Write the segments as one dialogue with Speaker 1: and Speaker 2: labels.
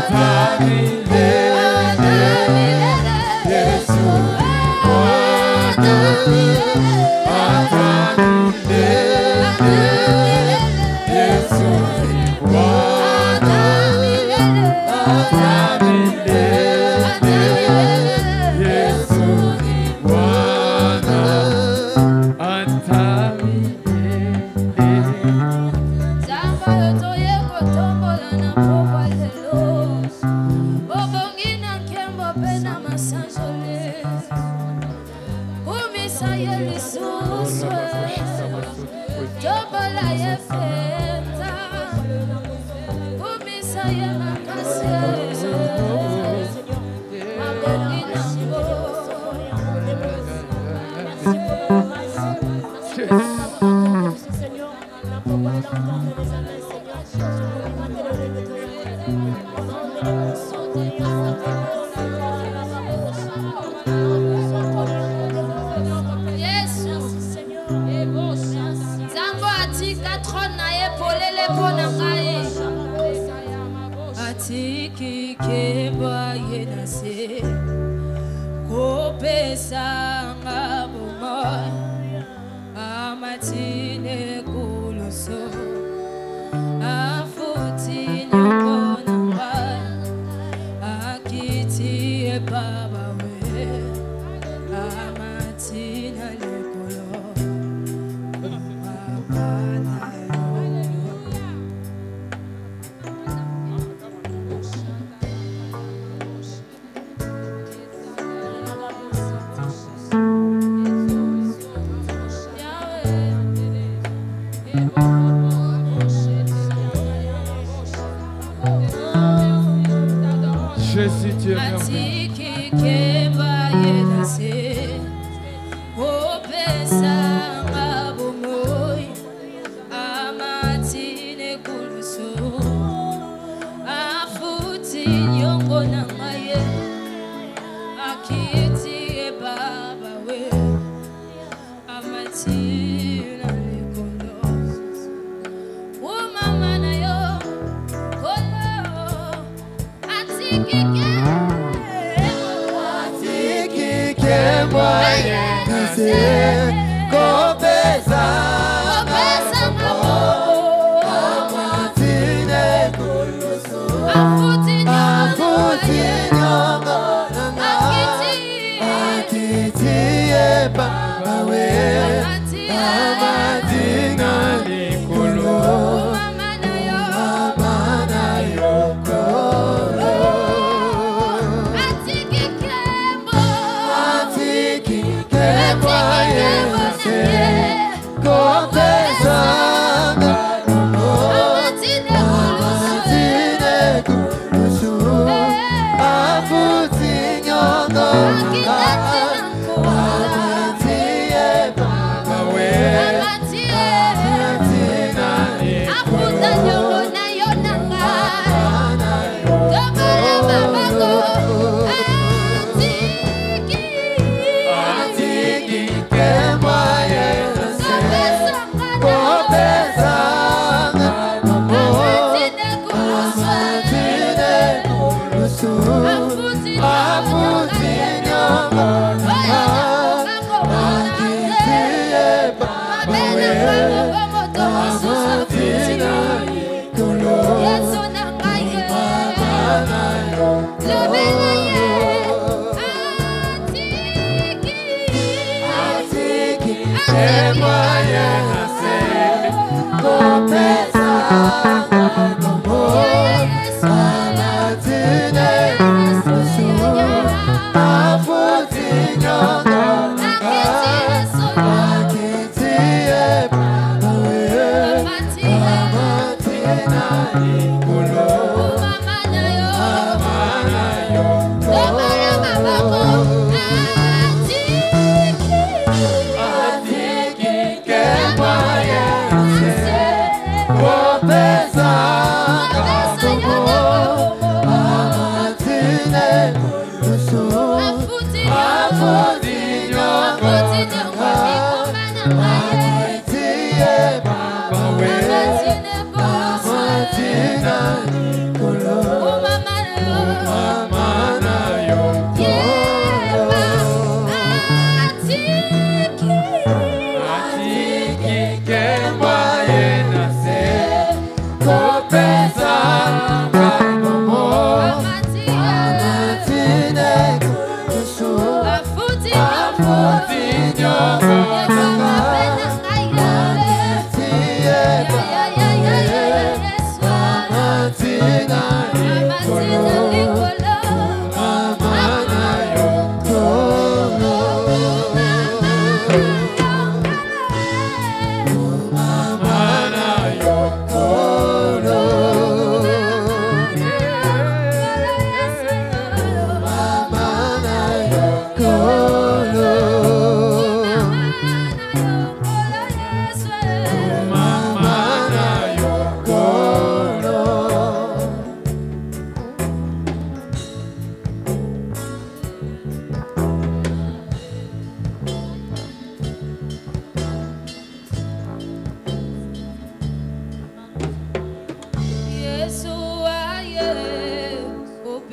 Speaker 1: Matina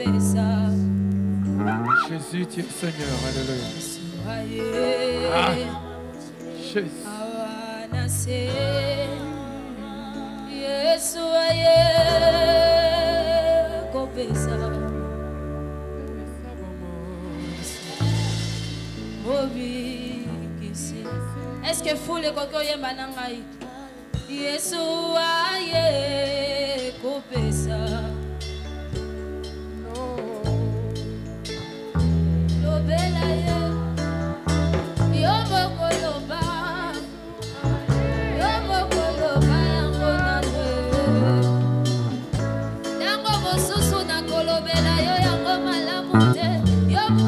Speaker 1: Jésus, tu es Seigneur, alléluia. Ah, Jésus.
Speaker 2: Est-ce que fou le koko yemba nangai? Yesu aye kopesa. Lobela ye. Yomo koloba. Yomo koloba yangonane. Yango mosusu na kolobela yo yango malamu te. Yomo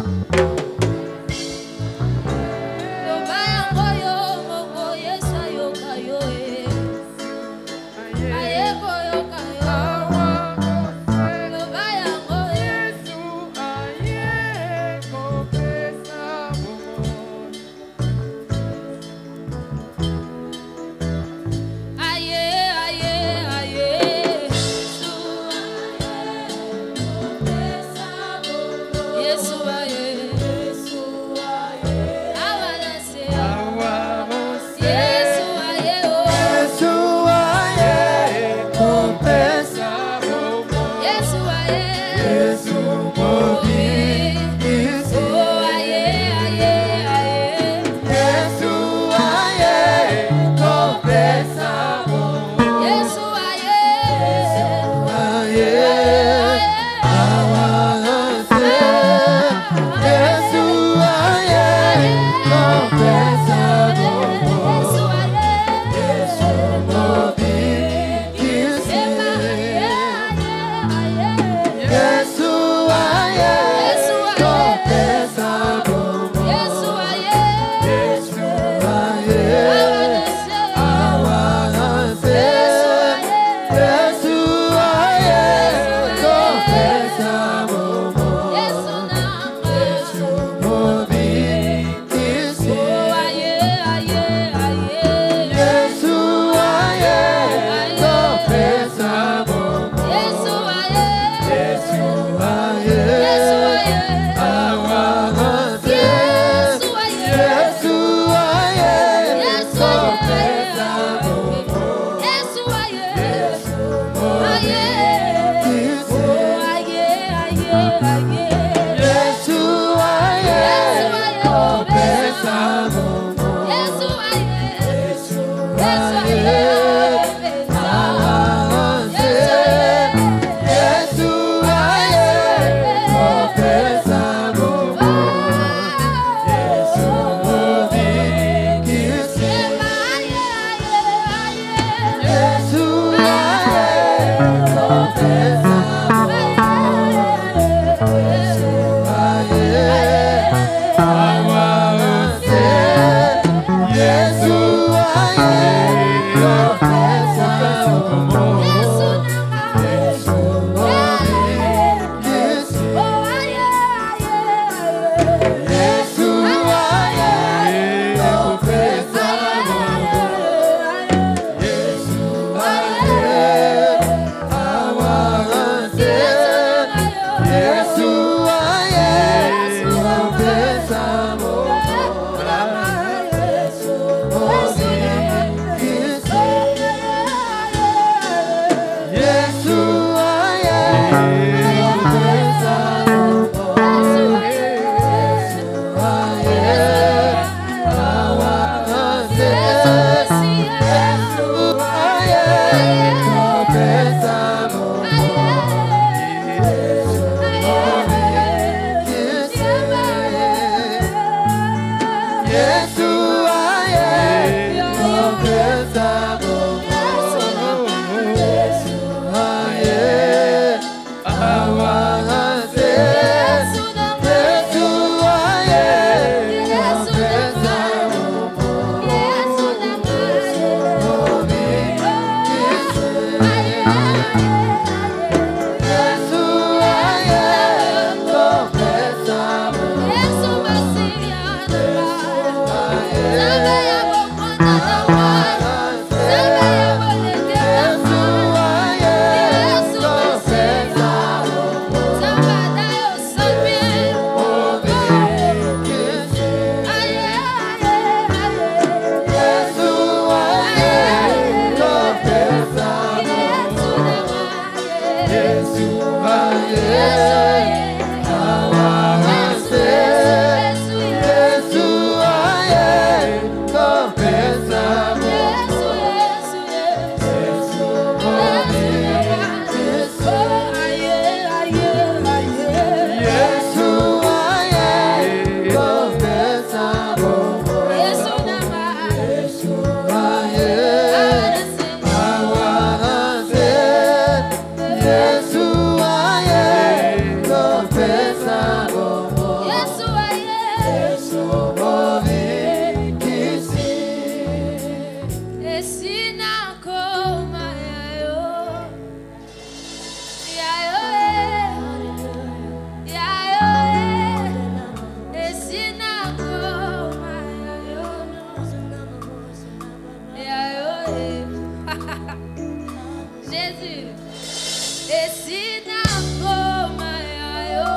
Speaker 2: Jésus. Et si nakoma yayo,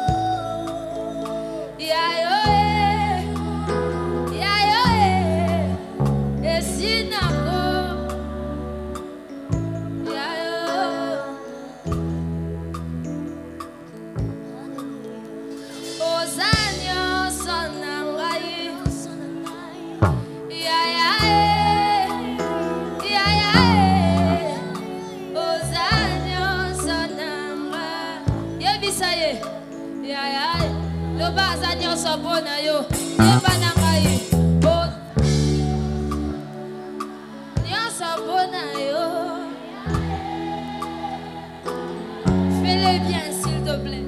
Speaker 2: yayo, yayo, et si nakoma yayo, ozanyo sonangai, yayo. Loba azanyo sobona yo, yeba nangai, nyo sobona yo. Fais-le bien s'il te plaît.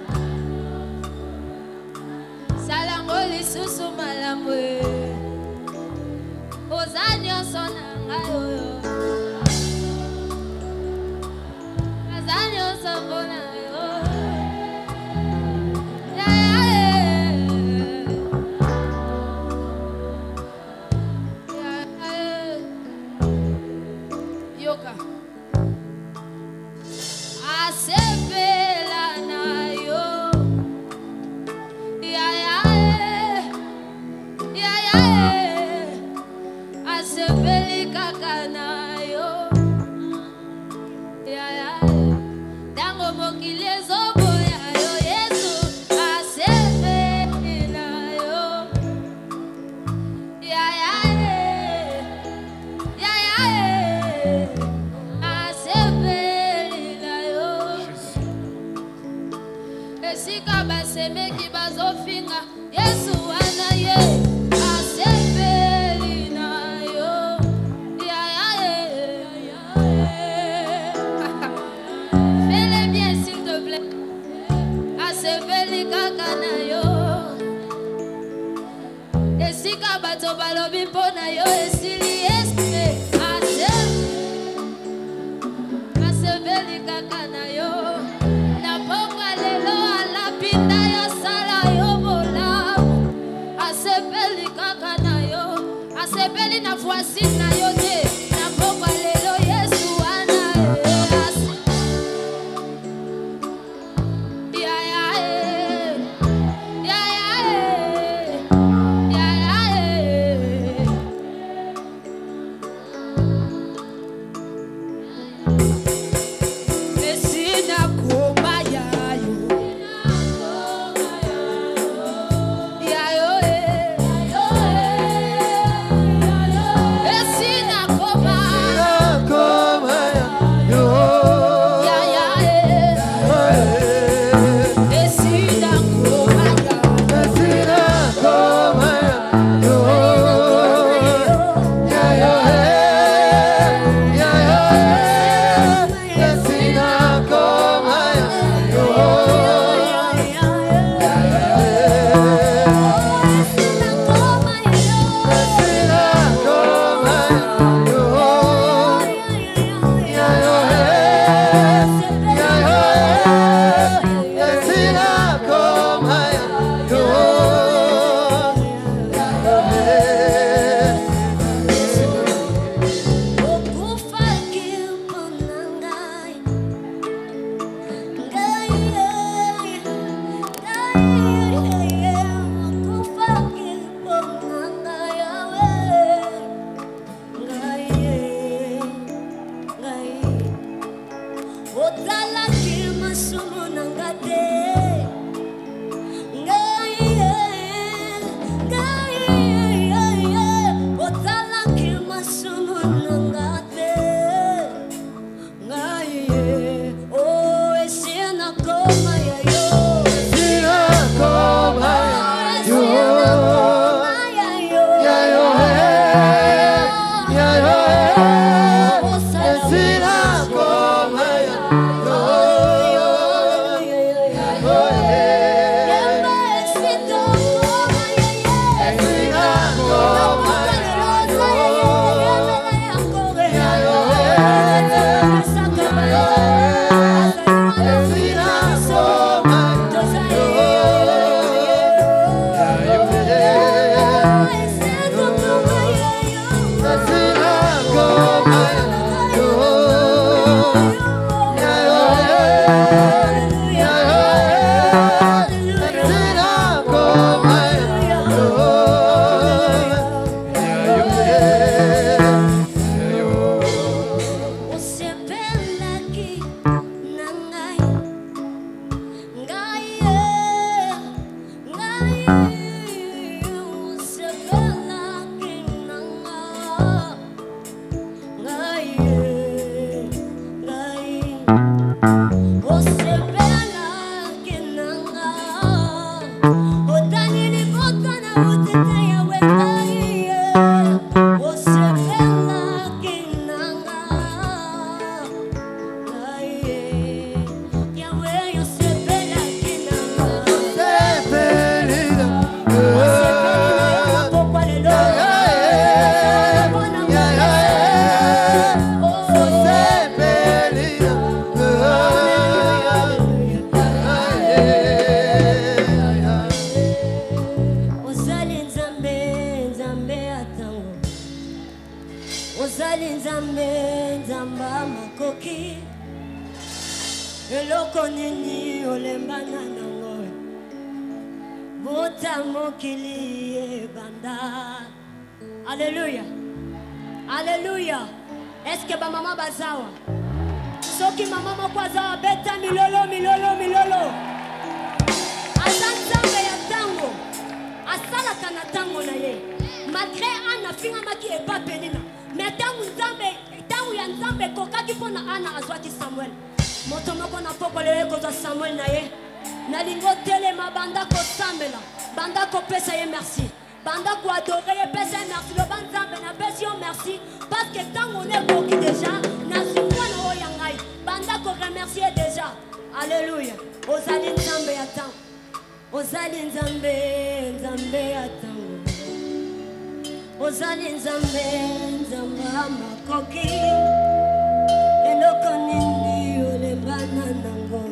Speaker 2: Salangoli susu malamwe, ozanyo sonangai yo, azanyo sobona yo.
Speaker 3: Sina como yo. Alléluia. Alléluia. Est-ce que ma maman bazawa? Soki maman mokwazawa beta milolo milolo milolo. Azanzambe ya tango. Asala kana tango na ye. Malgré ana finga maki e pa penina. Mais tango ya nzambe kokaki pona ana azwaki Samuel. Moto moko na poko lele kozwa Samuel na ye. Na lingo telema banda ko sambela. Banda ko pesa ye merci. Banda ko adorer ye pesa ye merci. Le banzambe na pesa yo merci. Parce que tant on est coquille déjà, na sumwa na oyangai. Banda ko remercier déjà. Alléluia. Ozali nzambe ya tango. Ozali nzambe, nzambe ya tango. Ozali nzambe, nzambe makoki. Eloko nini olembana nango.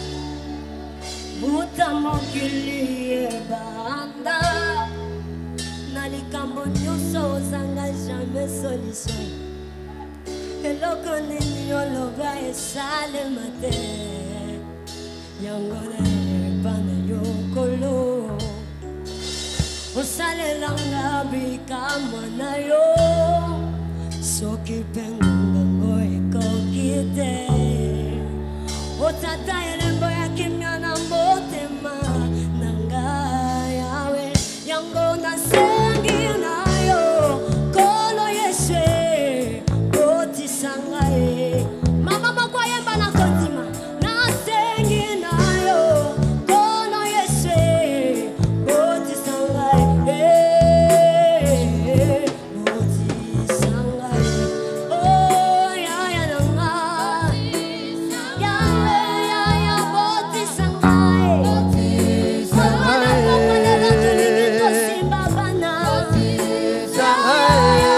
Speaker 3: Buta mokili ebanda. Na likambo nyonso ozanga jamais solution. Eloko nini oloba esalema te. Yango na yokolo osalelanga bikamwa na yo soki pengongo ekoki te otata elembo ya kimia na motema na ngai yawe yango nasengi na yo kolo Yesu otisanga ye mama moko yemba na kontima nasengi na yo kolo Yesu otisanga ye otisanga ye oh ya ya nanga ya ya otisanga ye otisanga ye simba bana otisanga ye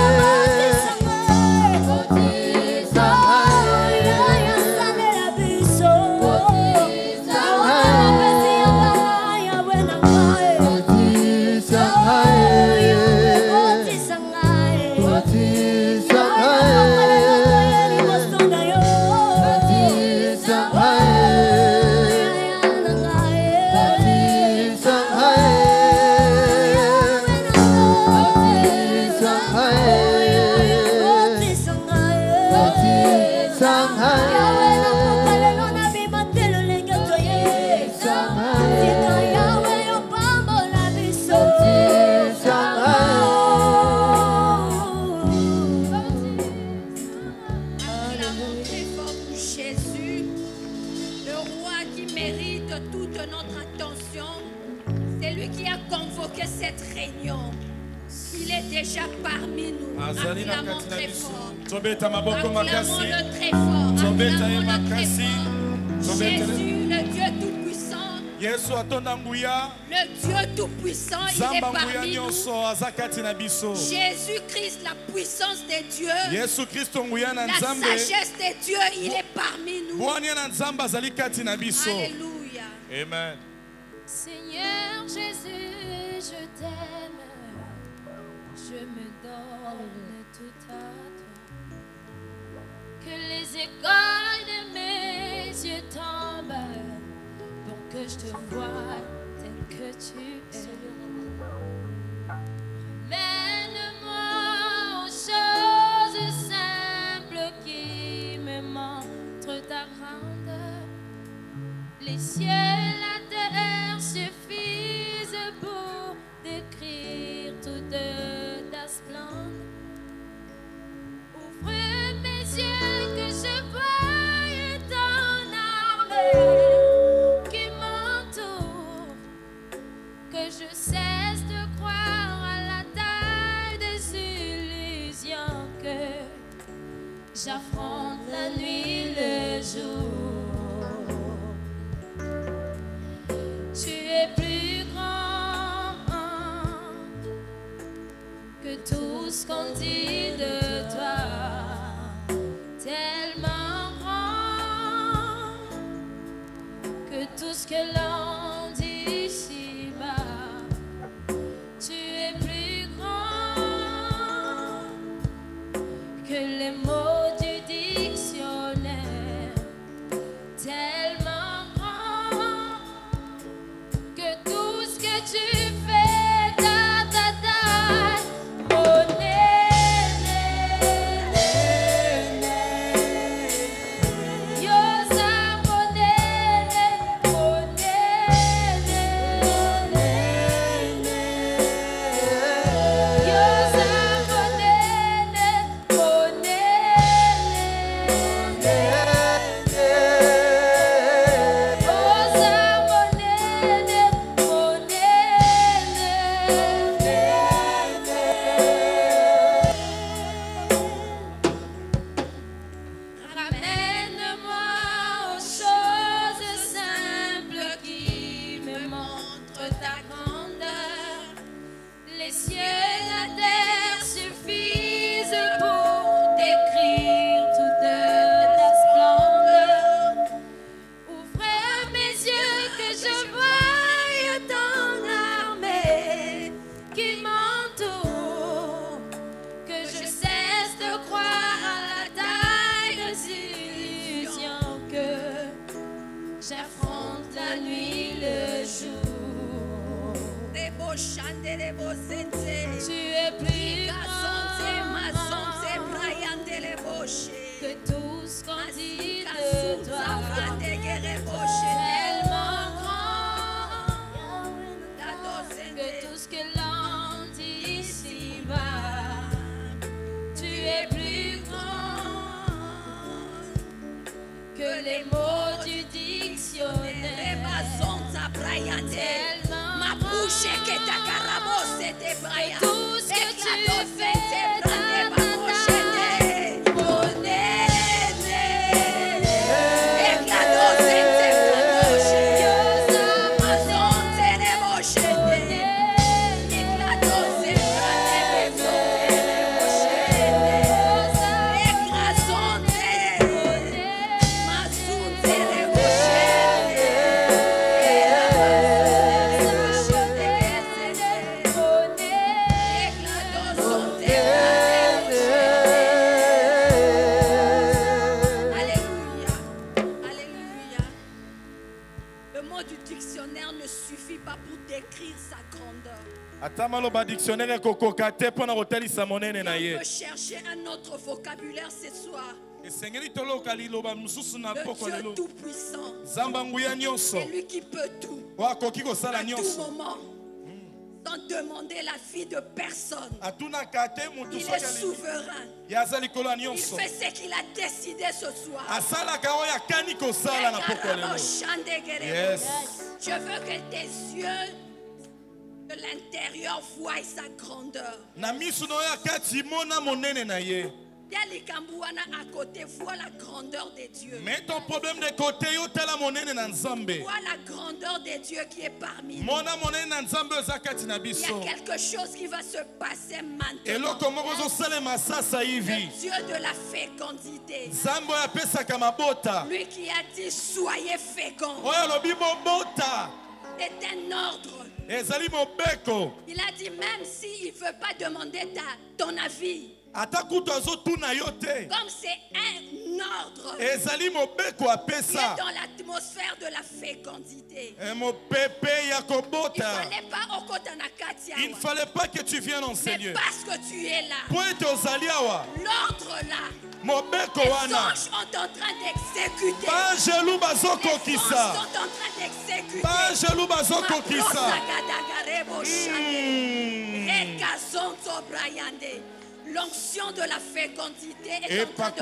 Speaker 2: déjà parmi nous. Acclamons très fort.
Speaker 4: Acclamons-le
Speaker 2: très fort. Acclamons-le très fort. Jésus, le Dieu Tout-Puissant. Le Dieu Tout-Puissant, il est parmi nous. Jésus-Christ, la puissance de Dieu. La sagesse de Dieu, il est parmi nous. Alléluia.
Speaker 4: Amen.
Speaker 2: Seigneur Jésus, je t'aime. Je me donne tout à toi. Que les
Speaker 4: l'écaille de mes yeux tombe pour que je te voie tel que tu es. Mène-moi aux choses simples qui me montrent ta grandeur. Les cieux et la terre suffisent pour décrire toute ta splendeur. Ouvre mes yeux que je voie ton armée qui m'entoure, que je cesse de croire à la taille des illusions, que j'affronte la nuit, le jour. Tu es plus grand que tout ce qu'on dit de toi, tellement grand que tout ce que l'on dit ici-bas. Tu es plus grand que les mots du dictionnaire, tellement grand que tout ce que tu fais, ta ta ta, mon Yosa, mon ramène-moi aux choses simples qui me montrent ta grandeur. Les cieux et la terre suffisent pour décrire toute ta splendeur. Ouvre mes yeux que je voie ton armée qui m'entoure, que je cesse de croire à la taille des illusions, que j'affronte la nuit, le jour. Tu es plus grand que tout ce qu'on dit de toi, tellement grand que tout ce que l'on dit ici-bas. Tu es plus grand que les mots du dictionnaire, tellement grand que tout ce que tu fais,
Speaker 3: Le mot du dictionnaire ne suffit pas pour décrire sa grandeur.
Speaker 2: Atamalo ba dictionnaire kokoka te pona kotalisa monene na
Speaker 3: On
Speaker 2: ye.
Speaker 3: peut chercher un autre vocabulaire ce soir.
Speaker 2: Esengeli toloka liloba mususu na poko
Speaker 3: Le Dieu
Speaker 2: lelo.
Speaker 3: tout-puissant.
Speaker 2: Zamba nguya nyonso.
Speaker 3: C'est lui qui peut tout.
Speaker 2: Wa koki ko
Speaker 3: À
Speaker 2: sala
Speaker 3: tout
Speaker 2: nyonso.
Speaker 3: moment. Sans demander l'avis de personne.
Speaker 2: Atuna kate mutu
Speaker 3: Il est
Speaker 2: soka li.
Speaker 3: souverain.
Speaker 2: Yaza likolo
Speaker 3: Il
Speaker 2: nyonso.
Speaker 3: fait ce qu'il a décidé ce soir.
Speaker 2: Asala ka oya kani ko sala na poko lelo. Yes.
Speaker 3: Je veux que tes yeux de l'intérieur voient sa grandeur.
Speaker 2: Na misu no ya kati mona monene na ye.
Speaker 3: Yalikambouana à côté, vois la grandeur de Dieu.
Speaker 2: Mais ton problème de côté yo tala monene na nzambe.
Speaker 3: Vois la grandeur de Dieu qui est parmi nous.
Speaker 2: Mona monene na nzambe zakati na
Speaker 3: Il y
Speaker 2: biso.
Speaker 3: a quelque chose qui va se passer maintenant.
Speaker 2: Eloko moko zo salema sasa hivi.
Speaker 3: Le Dieu de la fécondité.
Speaker 2: Nzambe oyo apesaka mabota.
Speaker 3: Lui qui a dit soyez féconds.
Speaker 2: Oyo alobi bobota.
Speaker 3: C'est un ordre.
Speaker 2: Ezali mobeko.
Speaker 3: Il a dit même s'il ne veut pas demander ton avis. Comme c'est un ordre.
Speaker 2: Ezali mobeko apesa.
Speaker 3: Dans l'atmosphère de la fécondité.
Speaker 2: Il ne fallait pas que tu viennes en ce lieu.
Speaker 3: Mais parce que tu es là.
Speaker 2: L'ordre
Speaker 3: là. Les
Speaker 2: wana.
Speaker 3: anges sont en train d'exécuter. Les anges
Speaker 2: sont
Speaker 3: en train d'exécuter. L'onction de la fécondité est en train de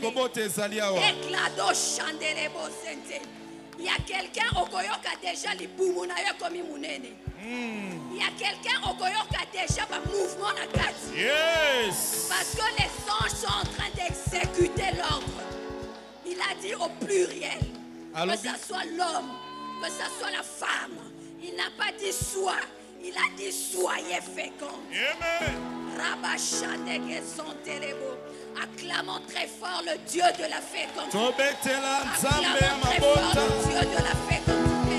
Speaker 3: planer. Il y a quelqu'un au Koyoka déjà li boumuna yo komi munene. Il y a quelqu'un au Koyoka déjà un mouvement na kati.
Speaker 2: Yes.
Speaker 3: Parce que les anges sont en train d'exécuter l'ordre. Il a dit au pluriel. Que ça soit l'homme, que ça soit la femme. Il n'a pas dit soit. Il a dit soyez féconds.
Speaker 2: Amen.
Speaker 3: Acclamons très fort le Dieu de la fécondité.
Speaker 2: Acclamons
Speaker 3: très fort le Dieu de la fécondité.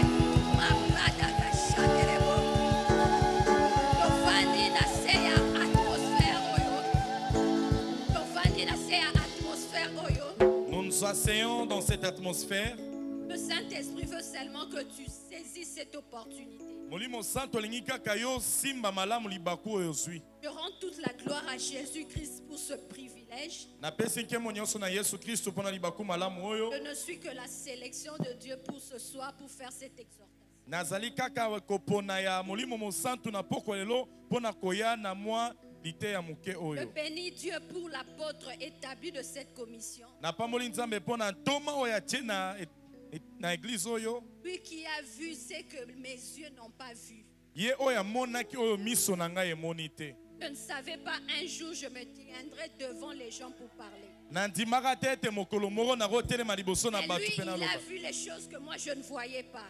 Speaker 2: Nous nous asseyons dans cette atmosphère.
Speaker 3: Le Saint-Esprit veut seulement que tu saisisses cette opportunité.
Speaker 2: Je
Speaker 3: rends toute la gloire à Jésus-Christ pour ce privilège. Je ne suis que la sélection de Dieu pour ce soir pour faire cette exhortation. Je bénis Dieu pour l'apôtre établi de cette commission. Lui qui a vu ce que mes yeux n'ont pas vu. Je ne savais pas un jour je me tiendrais devant les gens pour parler. Et lui, il a vu les choses que moi je ne voyais pas.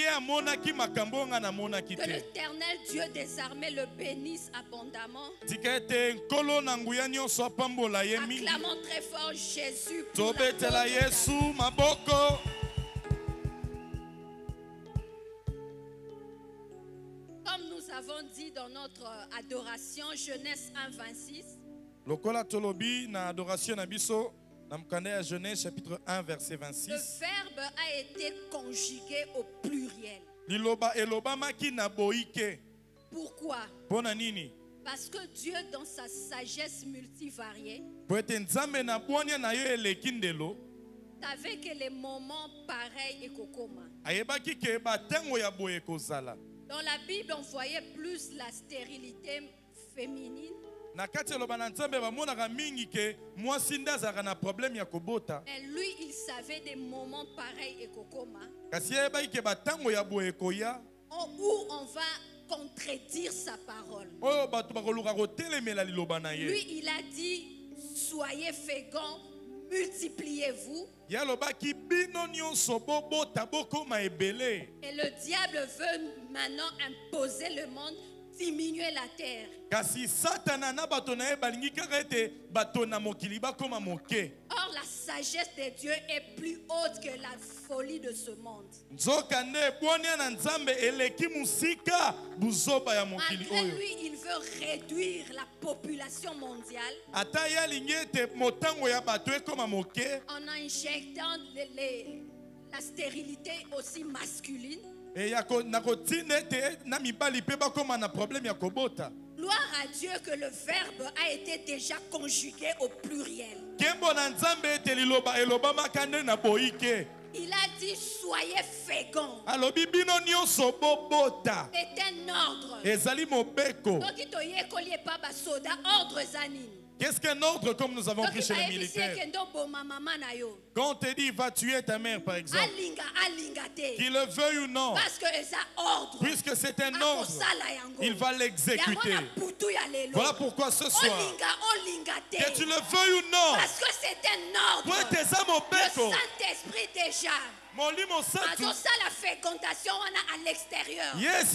Speaker 3: Que l'Éternel Dieu des armées le bénisse abondamment. Acclamons très fort Jésus pour Comme nous avons dit dans notre adoration, Genèse 1:26.
Speaker 2: Lokola tolobi na adoration na biso na mkanda ya Genèse chapitre 1 verset 26.
Speaker 3: Le verbe a été conjugué au pluriel.
Speaker 2: Liloba elobamaki na boike.
Speaker 3: Pourquoi?
Speaker 2: Pona nini?
Speaker 3: Parce que Dieu dans sa sagesse multivariée savait que les moments pareils et kokoma. Dans la Bible, on voyait plus la stérilité féminine. Mais lui, il savait des moments pareils et kokoma. Où on va contredire sa parole. Lui, il a dit, soyez féconds, multipliez-vous. Et le diable veut maintenant imposer le monde, diminuer la terre. Or, la sagesse de Dieu est plus haute que la folie de ce monde. Malgré lui, il veut réduire la population mondiale en injectant la stérilité aussi masculine. Gloire à Dieu que le verbe a été déjà conjugué au pluriel. Il a dit soyez féconds. C'est un ordre.
Speaker 2: Qu'est-ce qu'un ordre comme nous avons pris chez les militaires? Quand on te dit va tuer ta mère par exemple, qu'il le veuille ou non, puisque c'est un ordre, il va l'exécuter. Voilà pourquoi ce soir, que tu le veuilles ou non,
Speaker 3: parce que c'est un ordre, le Saint-Esprit déjà la fécondation à l'extérieur.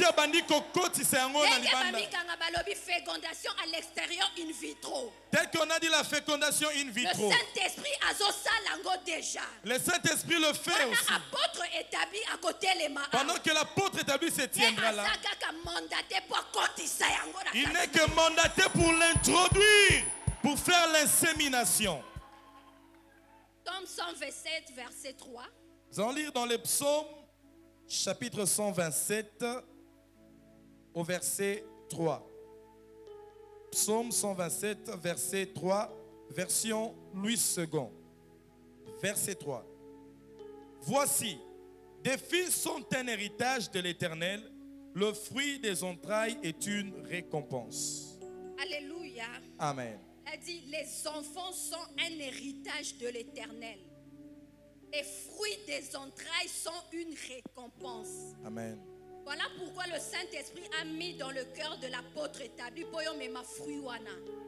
Speaker 3: Fécondation à l'extérieur in vitro.
Speaker 2: Tel qu'on a dit la fécondation in vitro.
Speaker 3: Le Saint-Esprit déjà.
Speaker 2: Le Saint-Esprit le fait aussi. Pendant que l'apôtre établi se tiendra là, il n'est que mandaté pour l'introduire. pour faire l'insémination.
Speaker 3: Psaume 127, verset 3.
Speaker 2: Nous allons lire dans le psaume, chapitre 127, au verset 3. Psaume 127, verset 3, version Louis II. Verset 3. Voici, des fils sont un héritage de l'Éternel, le fruit des entrailles est une récompense.
Speaker 3: Alléluia.
Speaker 2: Amen.
Speaker 3: Elle dit, les enfants sont un héritage de l'Éternel. Les fruits des entrailles sont une récompense.
Speaker 2: Amen.
Speaker 3: Voilà pourquoi le Saint-Esprit a mis dans le cœur de l'apôtre établi pour y mettre fruit wana.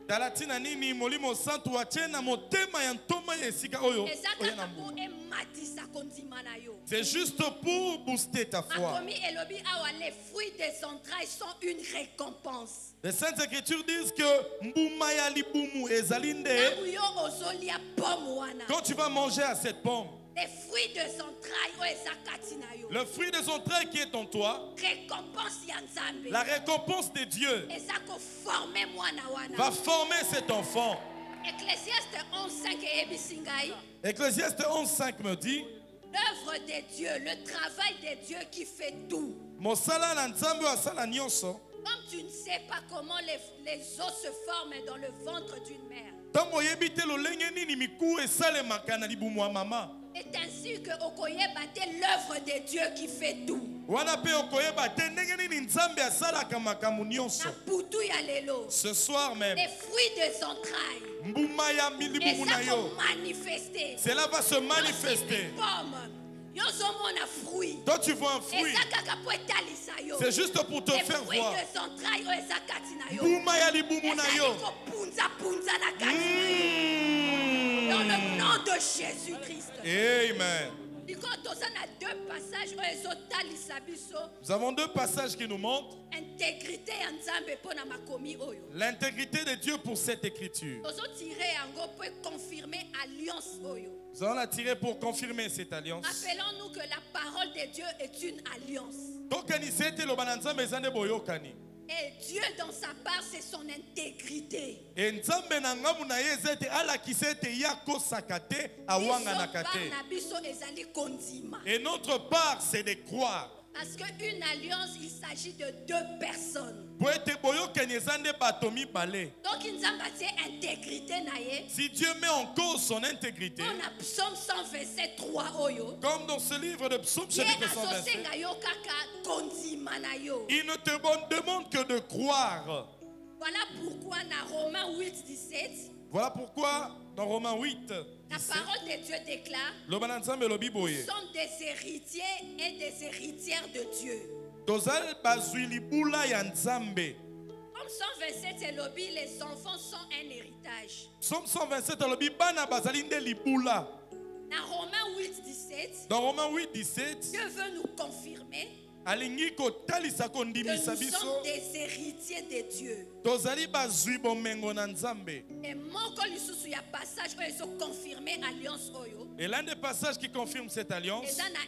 Speaker 2: C'est juste pour booster ta foi.
Speaker 3: Les fruits des entrailles sont une récompense.
Speaker 2: Les Saintes Écritures disent que quand tu vas manger à cette pomme,
Speaker 3: les fruits des entrailles,
Speaker 2: le fruit des entrailles qui est en toi, la récompense de Dieu va former cet enfant. Ecclésiaste 11.5 me dit,
Speaker 3: l'œuvre de Dieu, le travail de Dieu qui fait tout. Comme tu ne sais pas comment les os se forment dans le ventre d'une mère. C'est ainsi que Okoye battait l'œuvre de Dieu qui fait tout.
Speaker 2: Ce soir même,
Speaker 3: les fruits des entrailles,
Speaker 2: cela va se manifester. Toi tu vois un fruit, c'est juste pour te faire voir.
Speaker 3: Dans le nom de Jésus-Christ.
Speaker 2: Amen. Nous avons deux passages qui nous montrent l'intégrité de Dieu pour cette écriture. Nous allons la tirer pour confirmer cette alliance.
Speaker 3: Rappelons-nous que la parole de Dieu est une alliance. Et Dieu dans sa part, c'est son intégrité.
Speaker 2: Et notre part, c'est de croire.
Speaker 3: Parce qu'une alliance, il s'agit de deux personnes. Donc,
Speaker 2: si Dieu met en cause son intégrité, comme dans ce livre de Psaume chapitre 127, il ne te demande que de croire.
Speaker 3: Voilà pourquoi dans Romains 8:17,
Speaker 2: voilà pourquoi dans Romains 8,
Speaker 3: la parole de Dieu déclare, nous sommes des héritiers et des héritières de Dieu. Comme 127, c'est lobby, les enfants sont un héritage.
Speaker 2: Psaume 127, dans Romains 8:17,
Speaker 3: Dieu veut nous confirmer
Speaker 2: que
Speaker 3: nous sommes des héritiers de Dieu.
Speaker 2: Et l'un des passages qui confirme cette alliance,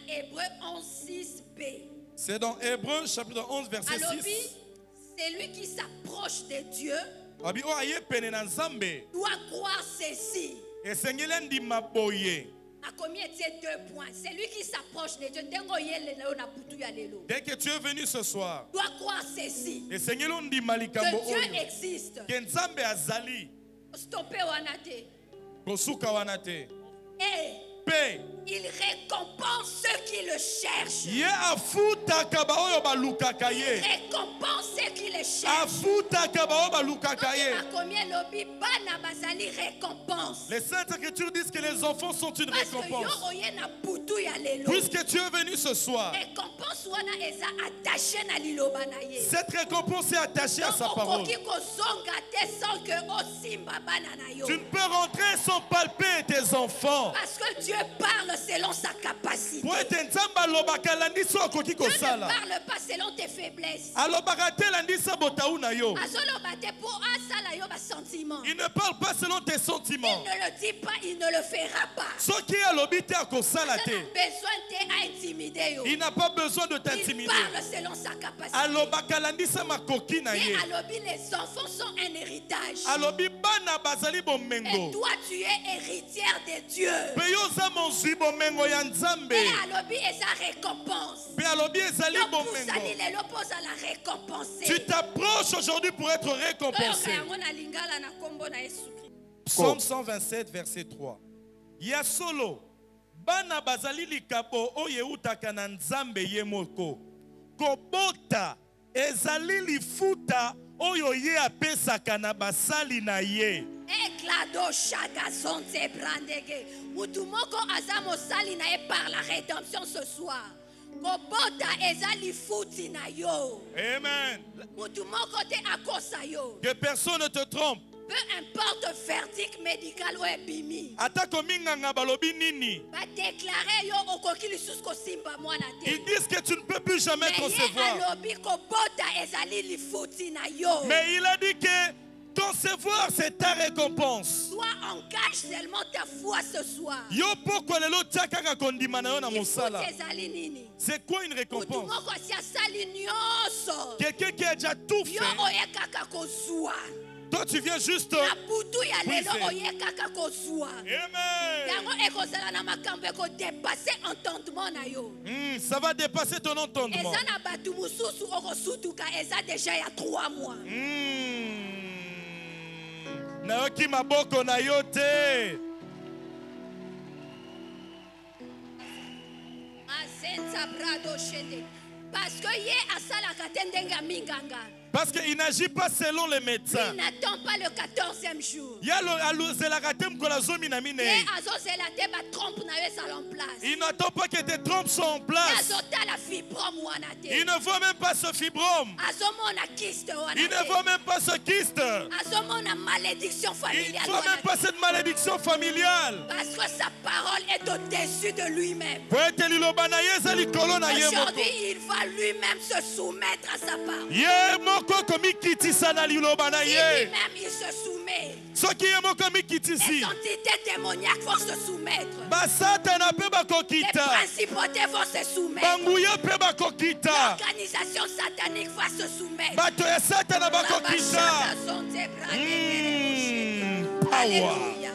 Speaker 2: c'est dans Hébreux chapitre 11 verset 6.
Speaker 3: C'est lui qui s'approche de Dieu doit croire ceci. A combien était 2 points? C'est lui qui s'approche de Dieu.
Speaker 2: Dès que tu es venu ce soir,
Speaker 3: doit croire ceci.
Speaker 2: Que
Speaker 3: Dieu existe. Stoppez Wanate. Et il récompense ceux qui le cherchent. Il récompense ceux qui le cherchent.
Speaker 2: Les Saintes Écritures disent que les enfants sont une récompense. Puisque tu es venu ce soir, cette récompense est attachée à sa parole. Tu ne peux rentrer sans palper tes enfants.
Speaker 3: Parce que Dieu parle selon sa capacité. Dieu ne parle pas selon tes faiblesses.
Speaker 2: Il ne parle pas selon tes sentiments.
Speaker 3: Il ne le dit pas, il ne le fera pas.
Speaker 2: Ce qui est l'obité à Kosalate.
Speaker 3: Besoin
Speaker 2: Il n'a pas besoin de t'intimider.
Speaker 3: Il parle selon sa capacité.
Speaker 2: Et
Speaker 3: les enfants sont un héritage.
Speaker 2: Et
Speaker 3: toi, tu es héritière de Dieu. Et sa récompense.
Speaker 2: Tu t'approches aujourd'hui pour être récompensé. Psaume 127, verset 3. Ya solo bana bazali likabo oye utaka na nzambe ye moko kobota ezali lifuta oyo ye apesaka na basali na ye.
Speaker 3: Eklado shaka sonte brandege mutumoko azamo sali na ye par la rédemption ce soir. Kobota ezali futi na yo.
Speaker 2: Amen.
Speaker 3: Mutumoko te akosa yo.
Speaker 2: Que personne ne te trompe.
Speaker 3: Peu importe le verdict médical ou bimi.
Speaker 2: Ils disent que tu ne peux plus jamais concevoir. Mais il a dit que concevoir c'est ta récompense.
Speaker 3: Toi engage seulement ta foi ce soir.
Speaker 2: C'est quoi une récompense? Quelqu'un qui a déjà tout fait. Toi tu viens juste
Speaker 3: Amen.
Speaker 2: Ça va dépasser ton entendement. Naoki maboko na yote.
Speaker 3: Parce que ye asala katendenga minganga.
Speaker 2: Parce qu'il n'agit pas selon les médecins.
Speaker 3: Il n'attend pas le 14e jour.
Speaker 2: Il n'attend pas que tes trompes soient en place. Il ne voit même pas ce fibrome. Il ne voit même pas ce kyste.
Speaker 3: Il
Speaker 2: ne voit même pas cette malédiction familiale.
Speaker 3: Parce que sa parole est au-dessus de lui-même.
Speaker 2: Aujourd'hui,
Speaker 3: il va lui-même se soumettre à sa parole.
Speaker 2: Lui-même
Speaker 3: il se soumet.
Speaker 2: Les
Speaker 3: entités démoniaques vont se soumettre.
Speaker 2: Les
Speaker 3: principautés vont se soumettre. L'organisation satanique va se soumettre. Alléluia.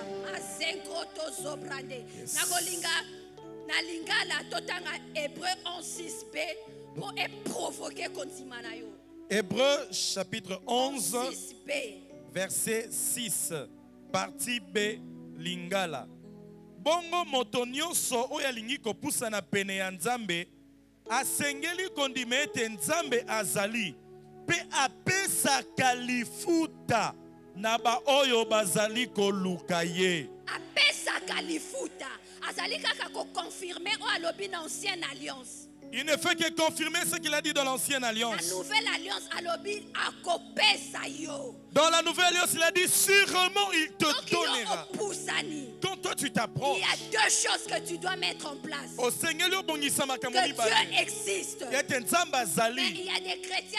Speaker 3: Nalingala totanga Hébreu 11:6b pour provoquer konzimanayo.
Speaker 2: Hébreu chapitre 11
Speaker 3: 6b
Speaker 2: verset 6 partie B lingala. Bongo moto nyonso oyo alingi kopusa na pene ya Nzambe asengeli kondima ete Nzambe azali pe apesaka lifuta na ba oyo bazali koluka ye.
Speaker 3: Apesaka lifuta azali kaka ko confirmer o alobi na ancienne alliance.
Speaker 2: Il ne fait que confirmer ce qu'il a dit dans l'ancienne alliance.
Speaker 3: La nouvelle alliance alobi akopesa yo.
Speaker 2: Dans la nouvelle alliance, il a dit sûrement il te donnera. Quand toi tu t'approches,
Speaker 3: il y a deux choses que tu dois mettre en place. Que Dieu existe. Mais il y a des chrétiens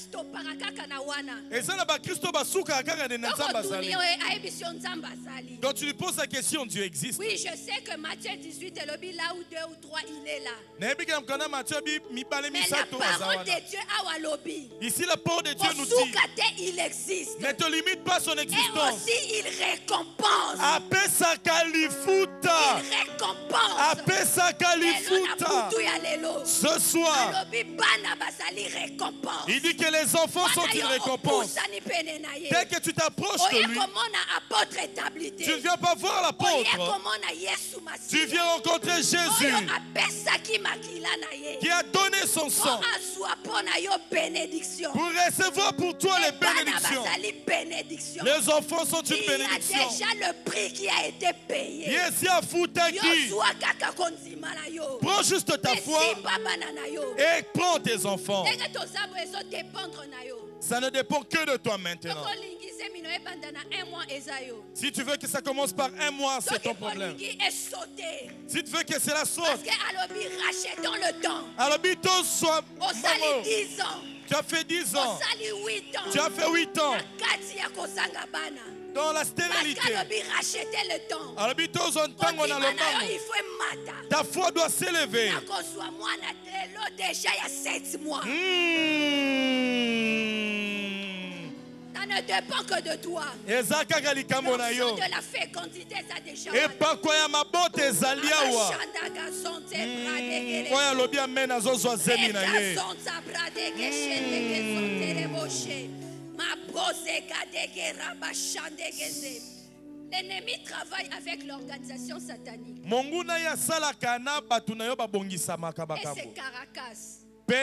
Speaker 2: quand tu lui poses la question, Dieu existe.
Speaker 3: Oui, je sais que Matthieu 18 est le là où 2 ou 3 il est là.
Speaker 2: Mais
Speaker 3: la parole de Dieu a lobby.
Speaker 2: Ici la parole de Dieu nous dit.
Speaker 3: Il existe.
Speaker 2: Ne te limite pas son existence.
Speaker 3: Et aussi il récompense.
Speaker 2: Apesa kalifuta.
Speaker 3: Il récompense.
Speaker 2: Apesa kalifuta. Ce soir, il dit que les enfants sont une récompense. Dès que tu t'approches de lui, tu ne viens pas voir l'apôtre. Tu viens rencontrer Jésus qui a donné son sang pour recevoir pour toi les bénédictions. Les enfants sont une bénédiction.
Speaker 3: Il y a déjà le prix qui a été payé.
Speaker 2: Prends juste ta foi et prends tes enfants. Ça ne dépend que de toi maintenant. Si tu veux que ça commence par un mois, c'est ton problème. Si tu veux que cela saute,
Speaker 3: rachetons le temps.
Speaker 2: Alors, soit
Speaker 3: 10 ans.
Speaker 2: Tu as fait 10 ans. Tu as fait 8 ans. dans la stérilité.
Speaker 3: Racheter le temps.
Speaker 2: Il
Speaker 3: faut
Speaker 2: ta foi doit s'élever.
Speaker 3: Déjà il y a 7 mois. Ça ne dépend que de toi. L'onction de la fécondité, ça déjà.
Speaker 2: Et pas quoi ya mabote ezaliawa. Oya lobi amen azozwa zemi na ye.
Speaker 3: L'ennemi travaille avec l'organisation satanique.
Speaker 2: Monguna ya salaka na batu na yo babongisa
Speaker 3: Et
Speaker 2: makabaka.
Speaker 3: c'est Caracas.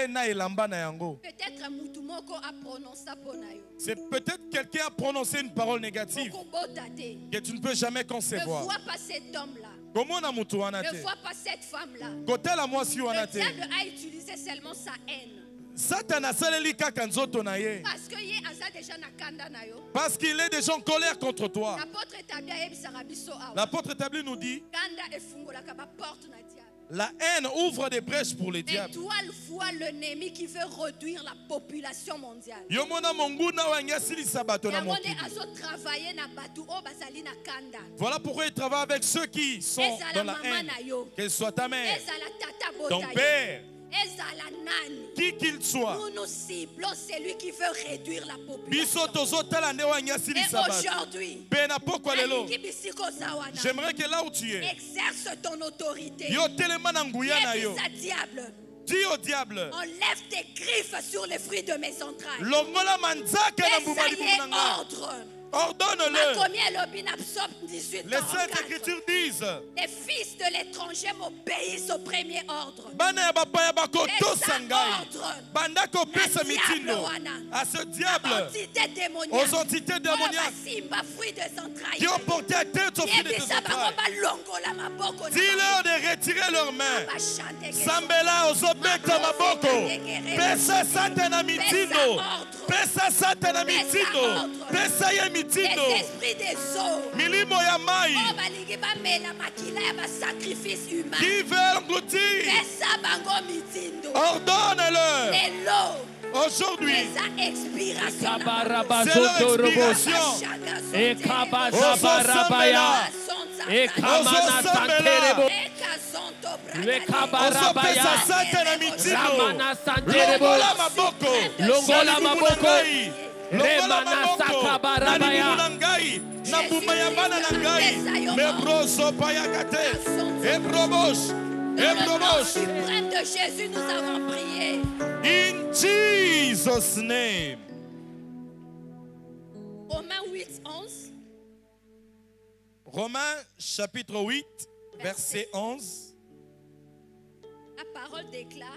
Speaker 2: Peut-être
Speaker 3: Mutumoko a prononcé pour nayo.
Speaker 2: c'est peut-être quelqu'un a prononcé une parole négative que tu ne peux jamais
Speaker 3: Ne
Speaker 2: concevoir.
Speaker 3: vois pas cet homme-là.
Speaker 2: Comment on a mutu
Speaker 3: Ne
Speaker 2: wanate?
Speaker 3: vois pas cette femme-là.
Speaker 2: Côté la moi si
Speaker 3: Le
Speaker 2: wanate.
Speaker 3: diable a utilisé seulement sa haine.
Speaker 2: Satan saleli kaka nzoto na ye.
Speaker 3: Parce que ye aza déjà na kanda na yo.
Speaker 2: Parce qu'il est déjà en colère contre toi.
Speaker 3: L'apôtre établi a yebisaka biso awa.
Speaker 2: L'apôtre établi nous dit
Speaker 3: Kanda efungolaka ba porte na diable.
Speaker 2: la haine ouvre des brèches pour les
Speaker 3: Et
Speaker 2: diables.
Speaker 3: toi vois l'ennemi qui veut réduire la population mondiale.
Speaker 2: Yomona monguna wangia silisa bato na
Speaker 3: Yango
Speaker 2: mokili.
Speaker 3: nde azo travailler na batu o bazali na kanda.
Speaker 2: Voilà pourquoi il travaille avec ceux qui sont
Speaker 3: Ezala
Speaker 2: dans la
Speaker 3: mama
Speaker 2: haine.
Speaker 3: na yo.
Speaker 2: Qu'elle soit ta mère,
Speaker 3: Ezala tata
Speaker 2: ton
Speaker 3: bota yo.
Speaker 2: père,
Speaker 3: Ezala nani.
Speaker 2: qui qu'il soit.
Speaker 3: Nous ciblons celui qui veut réduire la population.
Speaker 2: Biso tozotala nde wangia
Speaker 3: Et
Speaker 2: silisa bato.
Speaker 3: aujourd'hui,
Speaker 2: Pena pokwa lelo.
Speaker 3: nalingi bisiko zawana.
Speaker 2: J'aimerais que là où tu es,
Speaker 3: Exerce ton autorité.
Speaker 2: yo telema na nguya na yo.
Speaker 3: Yebisa diable.
Speaker 2: Dis au diable,
Speaker 3: Enlève tes griffes sur les fruits de mes entrailles.
Speaker 2: longola manzaka na
Speaker 3: Et ça
Speaker 2: mbumali
Speaker 3: y est,
Speaker 2: bunanga.
Speaker 3: ordre.
Speaker 2: Ordonne-le.
Speaker 3: Combien l'obin Psaume 18,
Speaker 2: Les saintes
Speaker 3: 44.
Speaker 2: écritures disent,
Speaker 3: Les fils de l'étranger m'obéissent au premier ordre.
Speaker 2: bana ya bapaya bakotosa ngai.
Speaker 3: ordre.
Speaker 2: Banda kopesa
Speaker 3: Le
Speaker 2: mitindo
Speaker 3: diable wana.
Speaker 2: à ce diable,
Speaker 3: Entité démoniaque.
Speaker 2: aux entités démoniaques
Speaker 3: Simba, fruit des entrailles.
Speaker 2: qui ont porté atteinte aux fruits de tes
Speaker 3: Yebisa bango
Speaker 2: entrailles.
Speaker 3: balongola maboko na
Speaker 2: Dis-leur de retirer leurs mains.
Speaker 3: bango. Bachante ke-
Speaker 2: Sambela ozobeta maboko. Pesa satana mitindo. Pesa satana mitindo. Pesa ye
Speaker 3: Les
Speaker 2: mitindo.
Speaker 3: esprits des eaux.
Speaker 2: Milimo ya mai
Speaker 3: Oh, balingi bamela makila ya basacrifice humain.
Speaker 2: qui veut engloutir.
Speaker 3: Pesa bango mitindo.
Speaker 2: Ordonne-leur
Speaker 3: Lelo.
Speaker 2: aujourd'hui.
Speaker 3: Eza expiration.
Speaker 2: C'est leur expiration. Ozopesa satana mitindo. Longola maboko.
Speaker 1: Longola maboko.
Speaker 2: Longola maboko.
Speaker 1: Sakabarabaya.
Speaker 2: Na libumu na ngai. Na mbuma ya bana na ngai. Mebroso payakate. Ebrobosh. Ebrobosh.
Speaker 3: Suprême de Jésus, nous avons prié.
Speaker 2: In Jesus' name.
Speaker 3: Romains 8, 11.
Speaker 2: Romains chapitre 8, verset 11.
Speaker 3: La parole déclare.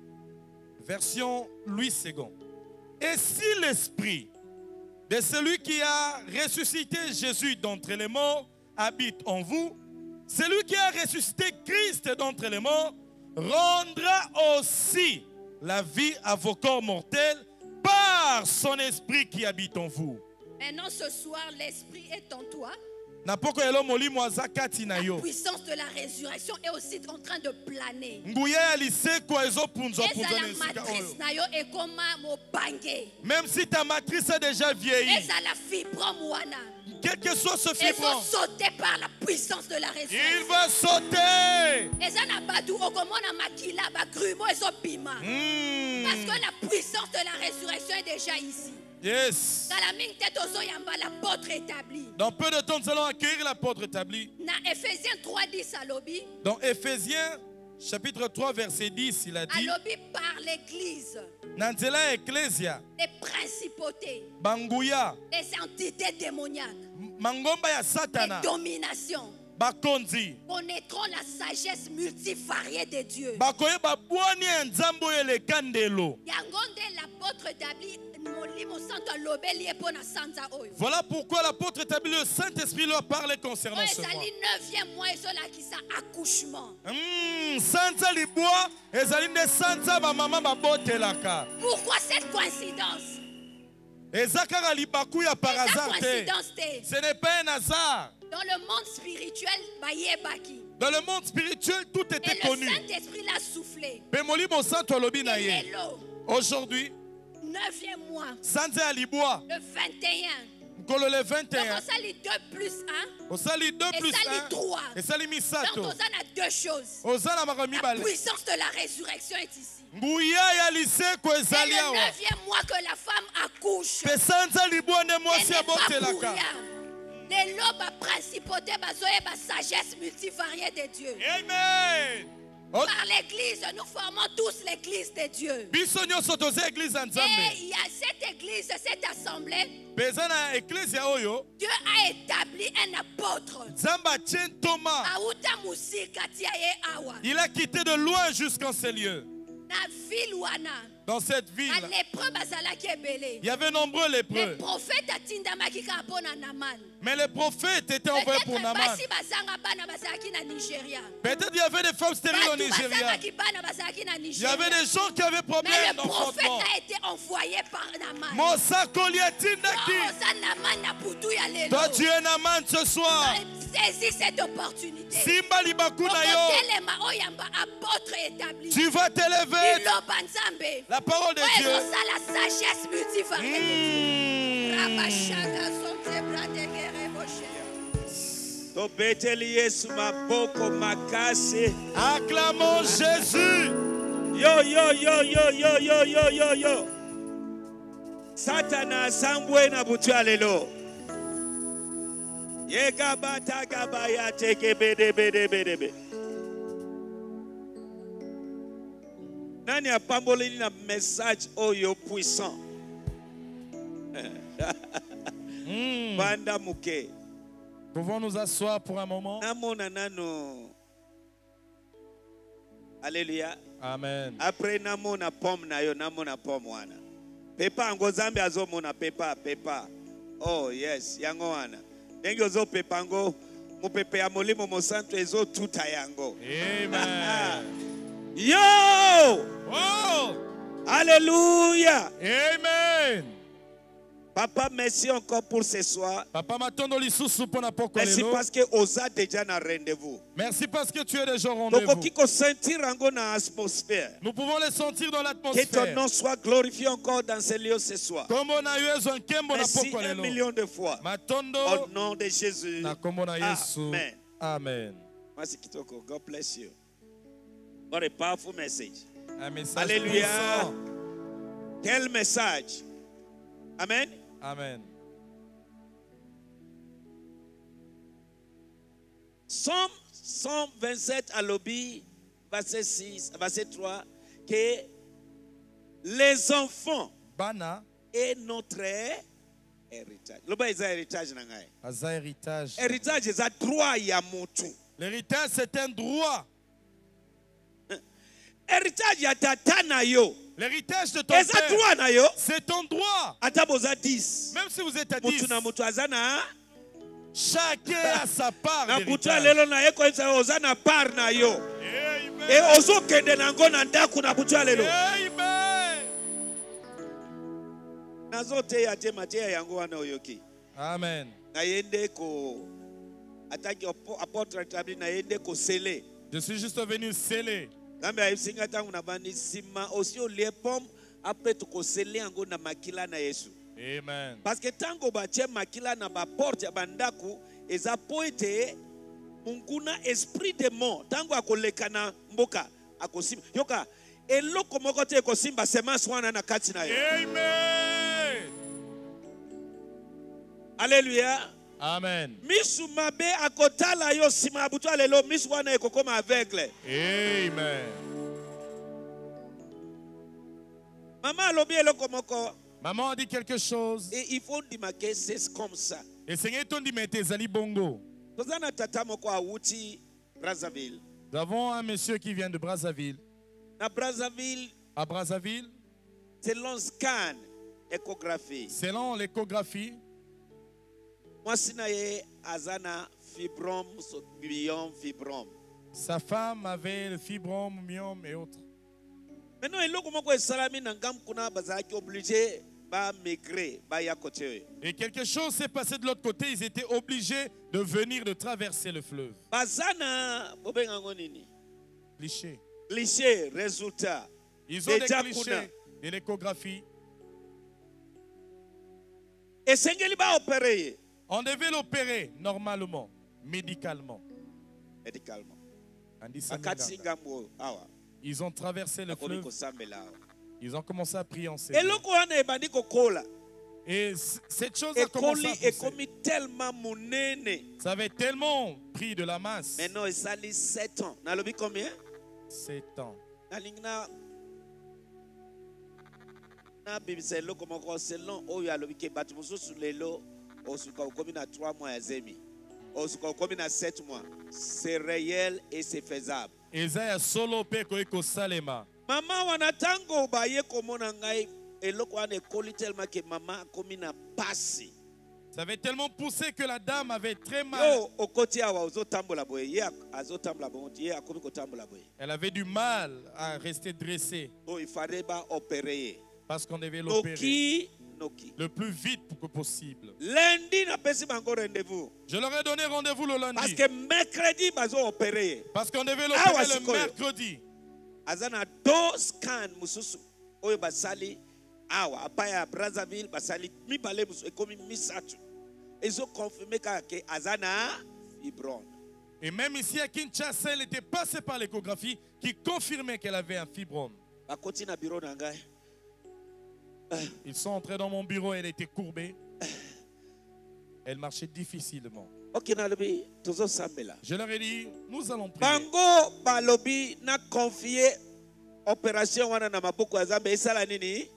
Speaker 2: Version Louis II. Et si l'esprit de celui qui a ressuscité Jésus d'entre les morts habite en vous, celui qui a ressuscité Christ d'entre les morts rendra aussi la vie à vos corps mortels par son esprit qui habite en vous.
Speaker 3: Maintenant, ce soir, l'esprit est en toi.
Speaker 2: Na poko elo molimo azakati na
Speaker 3: La
Speaker 2: yo.
Speaker 3: puissance de la résurrection est aussi en train de planer.
Speaker 2: Nguya ya liseko ezopunzwa
Speaker 3: Et
Speaker 2: punzwa
Speaker 3: la
Speaker 2: na esika
Speaker 3: matrice
Speaker 2: oyo.
Speaker 3: na yo est comme mon bangue.
Speaker 2: Même si ta matrice a déjà vieilli,
Speaker 3: Et ça la fibrome wana.
Speaker 2: quel que soit ce
Speaker 3: Elles
Speaker 2: fibrome,
Speaker 3: sont sautées par la puissance de la
Speaker 2: il
Speaker 3: résurrection.
Speaker 2: va sauter.
Speaker 3: Et ça n'a pas tout. Okomona makila ba grumo et son piment. Parce que la puissance de la résurrection est déjà ici.
Speaker 2: Yes.
Speaker 3: L'apôtre établi.
Speaker 2: Dans peu de temps, nous allons accueillir l'apôtre établi.
Speaker 3: Dans Ephésiens 3, 10 à l'obi.
Speaker 2: Dans Éphésiens, chapitre 3, verset 10, il a
Speaker 3: À
Speaker 2: dit,
Speaker 3: l'obi par l'église.
Speaker 2: Nanzela Ecclesia,
Speaker 3: Les principautés.
Speaker 2: Banguya,
Speaker 3: Les entités démoniaques.
Speaker 2: Mangomba ya
Speaker 3: Les
Speaker 2: Satana,
Speaker 3: dominations.
Speaker 2: Bakonzi,
Speaker 3: Connaîtront la sagesse multivariée de Dieu.
Speaker 2: Bakoye Babwani Nzambo ele Kandelo.
Speaker 3: Yangonde l'apôtre établi. Molimo santo lobeli epona sanza oyo.
Speaker 2: Voilà pourquoi l'apôtre établi, le Saint-Esprit leur parlait concernant
Speaker 3: Oyo
Speaker 2: ce mois.
Speaker 3: ezali 9e mois ezolakisa accouchement.
Speaker 2: Sanza libwa, ezali nde sanza ba mama babotelaka.
Speaker 3: Pourquoi cette coïncidence?
Speaker 2: Ezakara libaku ya par hasard te.
Speaker 3: Coïncidence te.
Speaker 2: Ce n'est pas un hasard.
Speaker 3: Dans le monde spirituel, bayebaki.
Speaker 2: Dans le monde spirituel, tout
Speaker 3: Et
Speaker 2: était
Speaker 3: le
Speaker 2: connu.
Speaker 3: Saint-Esprit l'a soufflé.
Speaker 2: Pemolimo santo alobi na
Speaker 3: Et
Speaker 2: ye.
Speaker 3: l'élo,
Speaker 2: Aujourd'hui,
Speaker 3: 9e mois,
Speaker 2: sanza ya libwa,
Speaker 3: le 21,
Speaker 2: mokolo le 21
Speaker 3: donc on sali 2 plus 1
Speaker 2: osali 2 plus
Speaker 3: esali
Speaker 2: 1
Speaker 3: 3
Speaker 2: esali
Speaker 3: donc
Speaker 2: misato
Speaker 3: on a deux choses.
Speaker 2: ozala makambo
Speaker 3: La
Speaker 2: mibale
Speaker 3: puissance de la résurrection est ici.
Speaker 2: nguya ya liseko
Speaker 3: C'est
Speaker 2: ezali
Speaker 3: le
Speaker 2: awa
Speaker 3: 9e mois que la femme accouche.
Speaker 2: mpe sanza libwa nde
Speaker 3: Ce
Speaker 2: mwasi
Speaker 3: n'est pas pour
Speaker 2: abotelaka
Speaker 3: rien. Les lobes principauté bazoye ba sagesse multivariée de Dieu.
Speaker 2: amen
Speaker 3: Par l'église, nous formons tous l'église de Dieu.
Speaker 2: biso nyonso toza eglize ya
Speaker 3: Et
Speaker 2: nzambe
Speaker 3: il y a cette église, cette assemblée,
Speaker 2: mpe eza na eklezia oyo
Speaker 3: Dieu a établi un apôtre.
Speaker 2: nzambe atie ntoma
Speaker 3: Auta musika tia ye awa.
Speaker 2: il a quitté de loin jusqu'en ces lieux
Speaker 3: Na ville wana.
Speaker 2: dans cette ville
Speaker 3: Na lépreux bazalaki ebele.
Speaker 2: il y avait nombreux
Speaker 3: Les
Speaker 2: lépreux
Speaker 3: prophètes atindamaki kaka mpona Naman.
Speaker 2: mais les prophètes étaient envoyés pour
Speaker 3: Peut-être
Speaker 2: Naman
Speaker 3: basi bazanga bana bazalaki na Nigeria.
Speaker 2: peut-être il y avait des femmes stériles au
Speaker 3: Batu
Speaker 2: Nigeria
Speaker 3: bazangaki bana bazalaki na
Speaker 2: il y
Speaker 3: Nigeria.
Speaker 2: avait des gens qui avaient
Speaker 3: Mais
Speaker 2: problème
Speaker 3: le prophète
Speaker 2: d'enfantement
Speaker 3: a été envoyé par Naman.
Speaker 2: mosakoli atindaki
Speaker 3: Oza Naman na butu ya lelo.
Speaker 2: toi tu es Naman ce soir
Speaker 3: Saisis cette opportunité.
Speaker 2: simba libaku na yo
Speaker 3: Okotelema oyamba apôtre établi.
Speaker 2: tu vas t'élever
Speaker 3: Liloba Nzambe.
Speaker 2: la parole de Dieu
Speaker 3: Oza la sagesse multivariée. Rabashaka sonte brate kere boshe.
Speaker 1: Tobeteli Yesu maboko makasi.
Speaker 2: acclamons Jésus.
Speaker 1: Yo yo yo yo yo yo yo yo yo. Satana asambwe na butu ya lelo. Yega bata gaba ya teke bede bede bede bede. Nani apamboleli na message oyo puissant. Banda muke.
Speaker 2: Pouvons nous asseoir pour un moment?
Speaker 1: Namona nano. Alléluia.
Speaker 2: Amen.
Speaker 1: Après namona pomme na yo namona pomme wana. Pepa ngo Zambe azomona pepa. Oh yes, yango wana. Dengi ozo pepa ngo mupepe ya molimo mo santo ezo tuta yango.
Speaker 2: Amen.
Speaker 1: Yo!
Speaker 2: Oh!
Speaker 1: Alléluia.
Speaker 2: Amen.
Speaker 1: Papa, merci encore pour ce soir.
Speaker 2: Papa matondo lisusu pona poko
Speaker 1: Merci
Speaker 2: lelo.
Speaker 1: parce que oza déjà na rendez-vous.
Speaker 2: Merci parce que tu es déjà au
Speaker 1: Donc
Speaker 2: rendez-vous.
Speaker 1: kiko sentir ango na atmosphère.
Speaker 2: Nous pouvons les sentir dans
Speaker 1: Que ton
Speaker 2: l'atmosphère.
Speaker 1: nom soit glorifié encore dans ce lieu ce soir.
Speaker 2: Comme on a eu un kembo na
Speaker 1: Merci
Speaker 2: poko
Speaker 1: 1
Speaker 2: lelo.
Speaker 1: million de fois.
Speaker 2: Matondo
Speaker 1: Au nom de Jésus.
Speaker 2: na kombo na Yesu.
Speaker 1: Amen.
Speaker 2: Amen.
Speaker 1: Merci Kitoko. God bless you. What a powerful message.
Speaker 2: Un message
Speaker 1: Alléluia.
Speaker 2: puissant.
Speaker 1: Quel message. Amen.
Speaker 2: Amen.
Speaker 1: Somme 127 à l'objet, verset 6, verset 3, que les enfants
Speaker 2: Bana
Speaker 1: est notre héritage. Loba eza héritage na ngai.
Speaker 2: aza héritage.
Speaker 1: Héritage eza droit ya mutu.
Speaker 2: L'héritage c'est un droit.
Speaker 1: Héritage ya tata na yo.
Speaker 2: L'héritage de ton
Speaker 1: Eza
Speaker 2: père,
Speaker 1: droit na yo.
Speaker 2: c'est ton droit.
Speaker 1: Ata boza 10.
Speaker 2: Même si vous êtes à
Speaker 1: Mutu
Speaker 2: 10,
Speaker 1: na mutu azana.
Speaker 2: chacun a sa part
Speaker 1: Na butu
Speaker 2: d'héritage.
Speaker 1: lelo na yeko eza oza na part na yo.
Speaker 2: Amen.
Speaker 1: E ozo kende na ngo na ndaku na butu lelo.
Speaker 2: Amen.
Speaker 1: Nazote ya tema te yango wana oyoki.
Speaker 2: Amen.
Speaker 1: Na yende ko ataki apôtre établi na yende ko sceller.
Speaker 2: Je suis juste venu sceller.
Speaker 1: Ngambe ayisinga tangu na bani sima aussi au lieu pomme après to ko sceller yango na makila na Yesu.
Speaker 2: Amen.
Speaker 1: Parce que tango ba tie makila na ba porte ya bandaku eza poete munguna esprit de mort tango akoleka na mboka akosimba yoka eloko moko te kosimba semence wana na kati na yo.
Speaker 2: Amen.
Speaker 1: Alléluia.
Speaker 2: Amen.
Speaker 1: Misu mabe akotala yo sima abutu lelo misu wana ekokoma aveugle.
Speaker 2: Amen.
Speaker 1: Mama alobi eloko moko.
Speaker 2: Maman a dit quelque chose.
Speaker 1: Et il faut démarquer c'est comme ça.
Speaker 2: Et Seigneur ton dit mais tes ali bongo.
Speaker 1: Tozana tata moko awuti Brazzaville.
Speaker 2: Nous avons un monsieur qui vient de Brazzaville.
Speaker 1: Na Brazzaville,
Speaker 2: À Brazzaville,
Speaker 1: selon scan échographie.
Speaker 2: selon l'échographie,
Speaker 1: Mwasi na ye azana fibrome, myome, fibrome.
Speaker 2: sa femme avait le fibrome, myome et autres.
Speaker 1: Maintenant eloko moko esalami na ngam kuna bazalaki obligé ba maigrer ba ya côté.
Speaker 2: Et quelque chose s'est passé de l'autre côté. Ils étaient obligés de venir, de traverser le fleuve.
Speaker 1: Bazana bobenga ngo nini?
Speaker 2: Cliché.
Speaker 1: Cliché résultat.
Speaker 2: Ils ont des
Speaker 1: Déjà
Speaker 2: clichés
Speaker 1: kuna.
Speaker 2: de l'échographie. On devait l'opérer normalement, médicalement. Ils ont traversé le fleuve. Ils ont commencé à prier en Seigneur. Et cette chose a commencé à pousser. Ça avait tellement pris de la masse.
Speaker 1: Maintenant, ça a 7 ans. Nalobi combien?
Speaker 2: 7 ans.
Speaker 1: Na bibisa eloko moko selon oyo alobi ke batu mosusu lelo osuka okomi na 3 mois ya zemi osuka okomi na 7 mois. C'est réel et c'est faisable.
Speaker 2: Ezaya solo pe ko ekosalema.
Speaker 1: Mama wana tango baye komona ngai eloko wana ekoli tellement que mama akomi na pasi.
Speaker 2: Ça avait tellement poussé que la dame avait très mal. Elle avait du mal à rester dressée.
Speaker 1: Il fallait opérer.
Speaker 2: Parce qu'on devait l'opérer le plus vite que possible.
Speaker 1: Lundi, je
Speaker 2: leur ai donné rendez-vous le lundi.
Speaker 1: Parce que mercredi,
Speaker 2: parce qu'on devait l'opérer le mercredi.
Speaker 1: Azana 2 scans mususu oyo basali awa apaya Brazzaville basali mibale musu ekomi misatu. Ils ont confirmé que azana fibrome.
Speaker 2: Et même ici à Kinshasa, elle était passée par l'échographie qui confirmait qu'elle avait un fibrome. Ils sont entrés dans mon bureau, elle était courbée. Elle marchait difficilement. Je leur ai dit, nous allons prier.
Speaker 1: Bango balobi na confié opération wana na maboko azambe esala nini?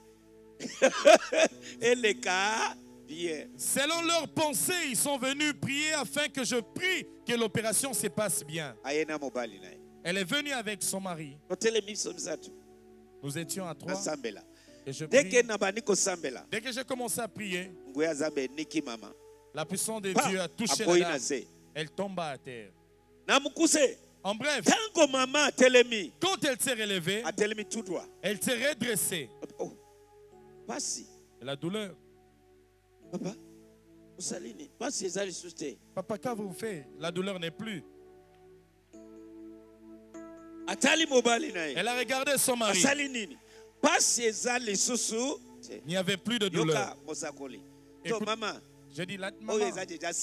Speaker 1: Et les cas bien.
Speaker 2: Selon leurs pensées, ils sont venus prier afin que je prie que l'opération se passe bien. Elle est venue avec son mari. Nous étions à 3. Et je prie. Dès que j'ai commencé à prier, la puissance de Dieu a touché la dame. Elle tomba à terre. En bref, quand elle s'est relevée, elle s'est redressée. La douleur. Papa, qu'avez-vous fait? La douleur n'est plus. Elle a regardé son mari. Il n'y avait plus de douleur. Écoute, je dis là, maman,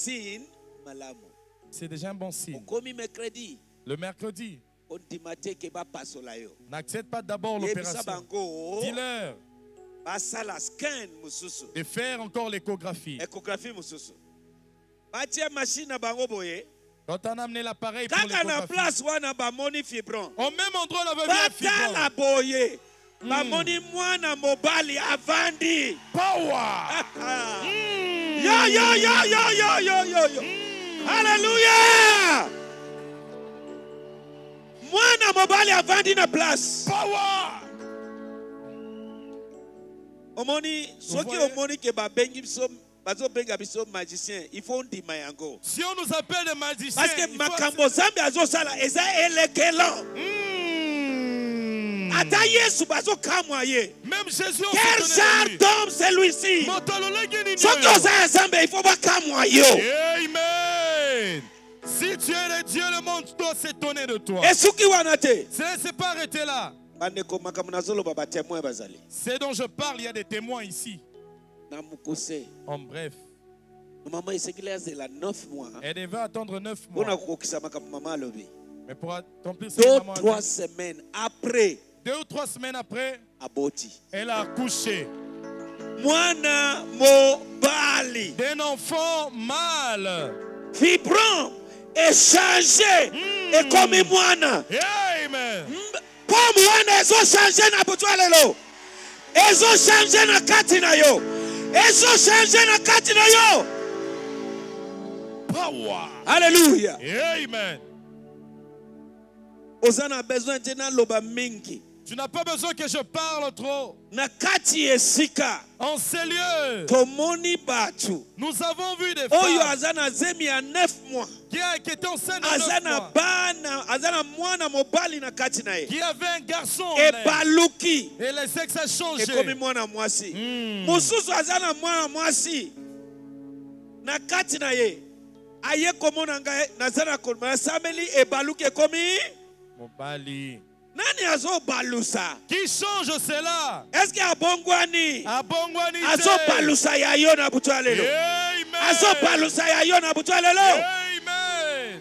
Speaker 2: c'est déjà un bon signe. Le mercredi, n'accepte pas d'abord l'opération. Dis-leur de faire encore l'échographie. Quand on a amené l'appareil pour l'échographie, au même endroit, on avait vu un fibrome. Power.
Speaker 1: Yo. Alléluia. Mwana mobali avandi na place.
Speaker 2: Power.
Speaker 1: Omoni soki omoni ke babengi biso bazo benga biso magicien, il faut ndima yango.
Speaker 2: Si on nous appelle des magiciens,
Speaker 1: parce que makambo zambe azo sala eza elekelo. Ata Yesu bazo kamwa ye.
Speaker 2: Même Jésus.
Speaker 1: Quel genre d'homme celui-ci? Soki oza zambe il faut ba kamwa yo.
Speaker 2: Amen. Si tu es le Dieu, le monde doit s'étonner de toi.
Speaker 1: Et ce qui va noter.
Speaker 2: Ce n'est pas arrêté là. C'est dont je parle, il y a des témoins ici. En bref, elle devait attendre 9 mois. Mais pour accomplir ça,
Speaker 1: 2 ou 3 semaines après,
Speaker 2: elle a accouché
Speaker 1: d'un
Speaker 2: enfant mâle.
Speaker 1: Fibrome est changé et comme moine.
Speaker 2: Amen.
Speaker 1: Comme moine, ils ont changé na butwalelo. Ils ont changé na katina yo. Ils ont changé na katina yo.
Speaker 2: Power.
Speaker 1: Alléluia.
Speaker 2: Amen.
Speaker 1: Osana besoin de loba mingi.
Speaker 2: Tu n'as pas besoin que je parle trop.
Speaker 1: En
Speaker 2: ces lieux,
Speaker 1: nous
Speaker 2: avons vu des femmes
Speaker 1: qui
Speaker 2: étaient enceintes de 9 mois, qui avaient un garçon en elle, et les sexes a changé.
Speaker 1: Mobali. Nani azo balusa?
Speaker 2: Qui change cela?
Speaker 1: Est-ce qu'il y a bongwani?
Speaker 2: Abongwani.
Speaker 1: Azo balusa ya yo na butu alelo.
Speaker 2: Amen.
Speaker 1: Azo balusa ya yo na butu alelo.
Speaker 2: Amen.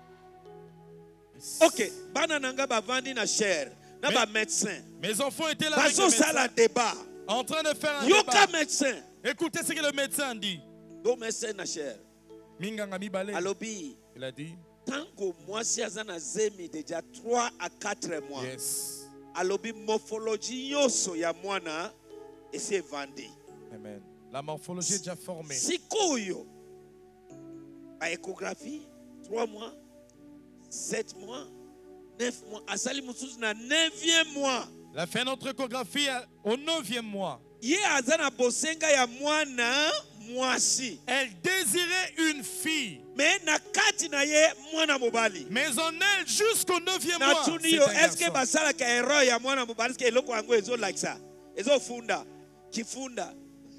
Speaker 1: Ok, bana nanga bavandi na cher, na ba médecin.
Speaker 2: Mes enfants étaient là avec le
Speaker 1: Bazo sala
Speaker 2: médecin,
Speaker 1: débat.
Speaker 2: en train de faire un
Speaker 1: Yoka
Speaker 2: débat.
Speaker 1: médecin.
Speaker 2: Écoutez ce que le médecin dit.
Speaker 1: Do médecin na cher.
Speaker 2: Minganga Mibale.
Speaker 1: Alobi.
Speaker 2: Il a dit.
Speaker 1: Tango mwasi azana zemi déjà 3 à 4 mois.
Speaker 2: Yes.
Speaker 1: Alobi morphologie yoso ya mwana ese vandi.
Speaker 2: Amen. La morphologie est déjà formée.
Speaker 1: Sikoyo. Ba échographie 3 mois, 7 mois, 9 mois. Asali musuzu na 9e mois.
Speaker 2: Il a fait notre échographie au 9e mois.
Speaker 1: Ye azana bosenga ya mwana mwasi.
Speaker 2: Elle désirait une fille.
Speaker 1: Mais na kati na ye mwana mobali.
Speaker 2: Mais en elle jusqu'au 9e
Speaker 1: Na
Speaker 2: mois.
Speaker 1: tuni yo est-ce que basala ka erreur ya mwana mobali ke eloko yango ezo like ça. Ezo funda. Kifunda.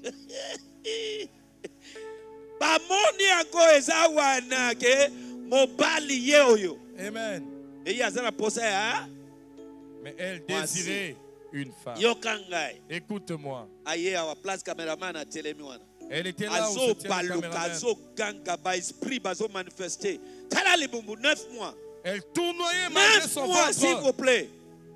Speaker 1: Ba moni yango eza wana ke mobali ye oyo.
Speaker 2: Amen.
Speaker 1: Et yazana posa ya.
Speaker 2: Mais elle désirait une femme.
Speaker 1: Yo kangai.
Speaker 2: Écoute-moi.
Speaker 1: Aye awa place cameraman a telemi wana.
Speaker 2: Elle était là où
Speaker 1: Azo
Speaker 2: se tient le
Speaker 1: baluka,
Speaker 2: caméraman.
Speaker 1: azo ganga ba esprit bazo manifester. Tala libumbu 9 mois.
Speaker 2: Elle tournoyait malgré
Speaker 1: 9
Speaker 2: son
Speaker 1: mois s'il
Speaker 2: ventre.
Speaker 1: vous plaît.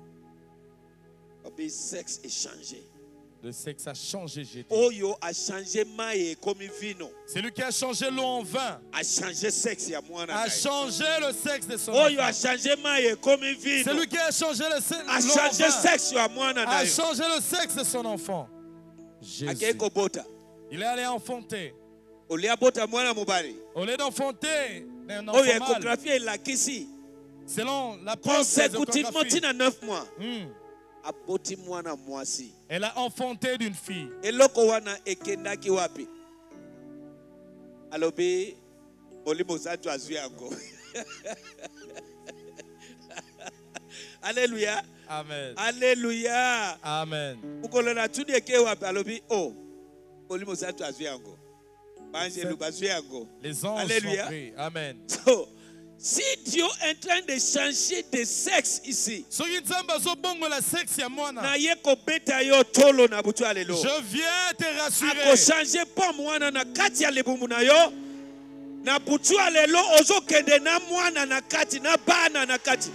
Speaker 1: Le sexe est changé.
Speaker 2: Le sexe a changé, j'ai dit.
Speaker 1: Oyo a changé maïe comme vino.
Speaker 2: C'est lui qui a changé l'eau en vin.
Speaker 1: A changé sexe ya mwana.
Speaker 2: A changé le sexe de son
Speaker 1: Oyo a
Speaker 2: enfant.
Speaker 1: changé maïe comme vino.
Speaker 2: C'est lui qui a changé le sexe
Speaker 1: A
Speaker 2: l'eau en
Speaker 1: changé
Speaker 2: vin.
Speaker 1: sexe ya mwana na
Speaker 2: A
Speaker 1: yo.
Speaker 2: changé le sexe de son enfant. Jésus.
Speaker 1: Akeko bota.
Speaker 2: Il est allé enfanter.
Speaker 1: Olia bota mwana mobali.
Speaker 2: Au lieu d'enfanter un enfant
Speaker 1: Oyo
Speaker 2: mâle,
Speaker 1: échographie elakisi.
Speaker 2: selon la preuve des
Speaker 1: Consécutivement
Speaker 2: échographies,
Speaker 1: tina 9 mois. Aboti mwana mwasi.
Speaker 2: elle a enfanté d'une fille.
Speaker 1: Eloko wana ekendaki wapi? Alobi Molimo Santo azwi yango. Alléluia.
Speaker 2: Amen.
Speaker 1: Alléluia.
Speaker 2: Amen.
Speaker 1: Ukolo na tudi eke wapi? Alobi oh Molimo Santo azwi yango. Banjelu bazwi yango.
Speaker 2: Les anges
Speaker 1: Alléluia.
Speaker 2: sont pris. Amen.
Speaker 1: So, si Dieu est en train de changer de sexe ici,
Speaker 2: Soki Nzambe azobongola sexe ya mwana,
Speaker 1: na ye kobeta yo tolo na butu alelo.
Speaker 2: je viens te
Speaker 1: Ako
Speaker 2: rassurer.
Speaker 1: changer po mwana na kati ya lebumbu na yo. Na butu alelo ozo kende na mwana na kati na bana na kati.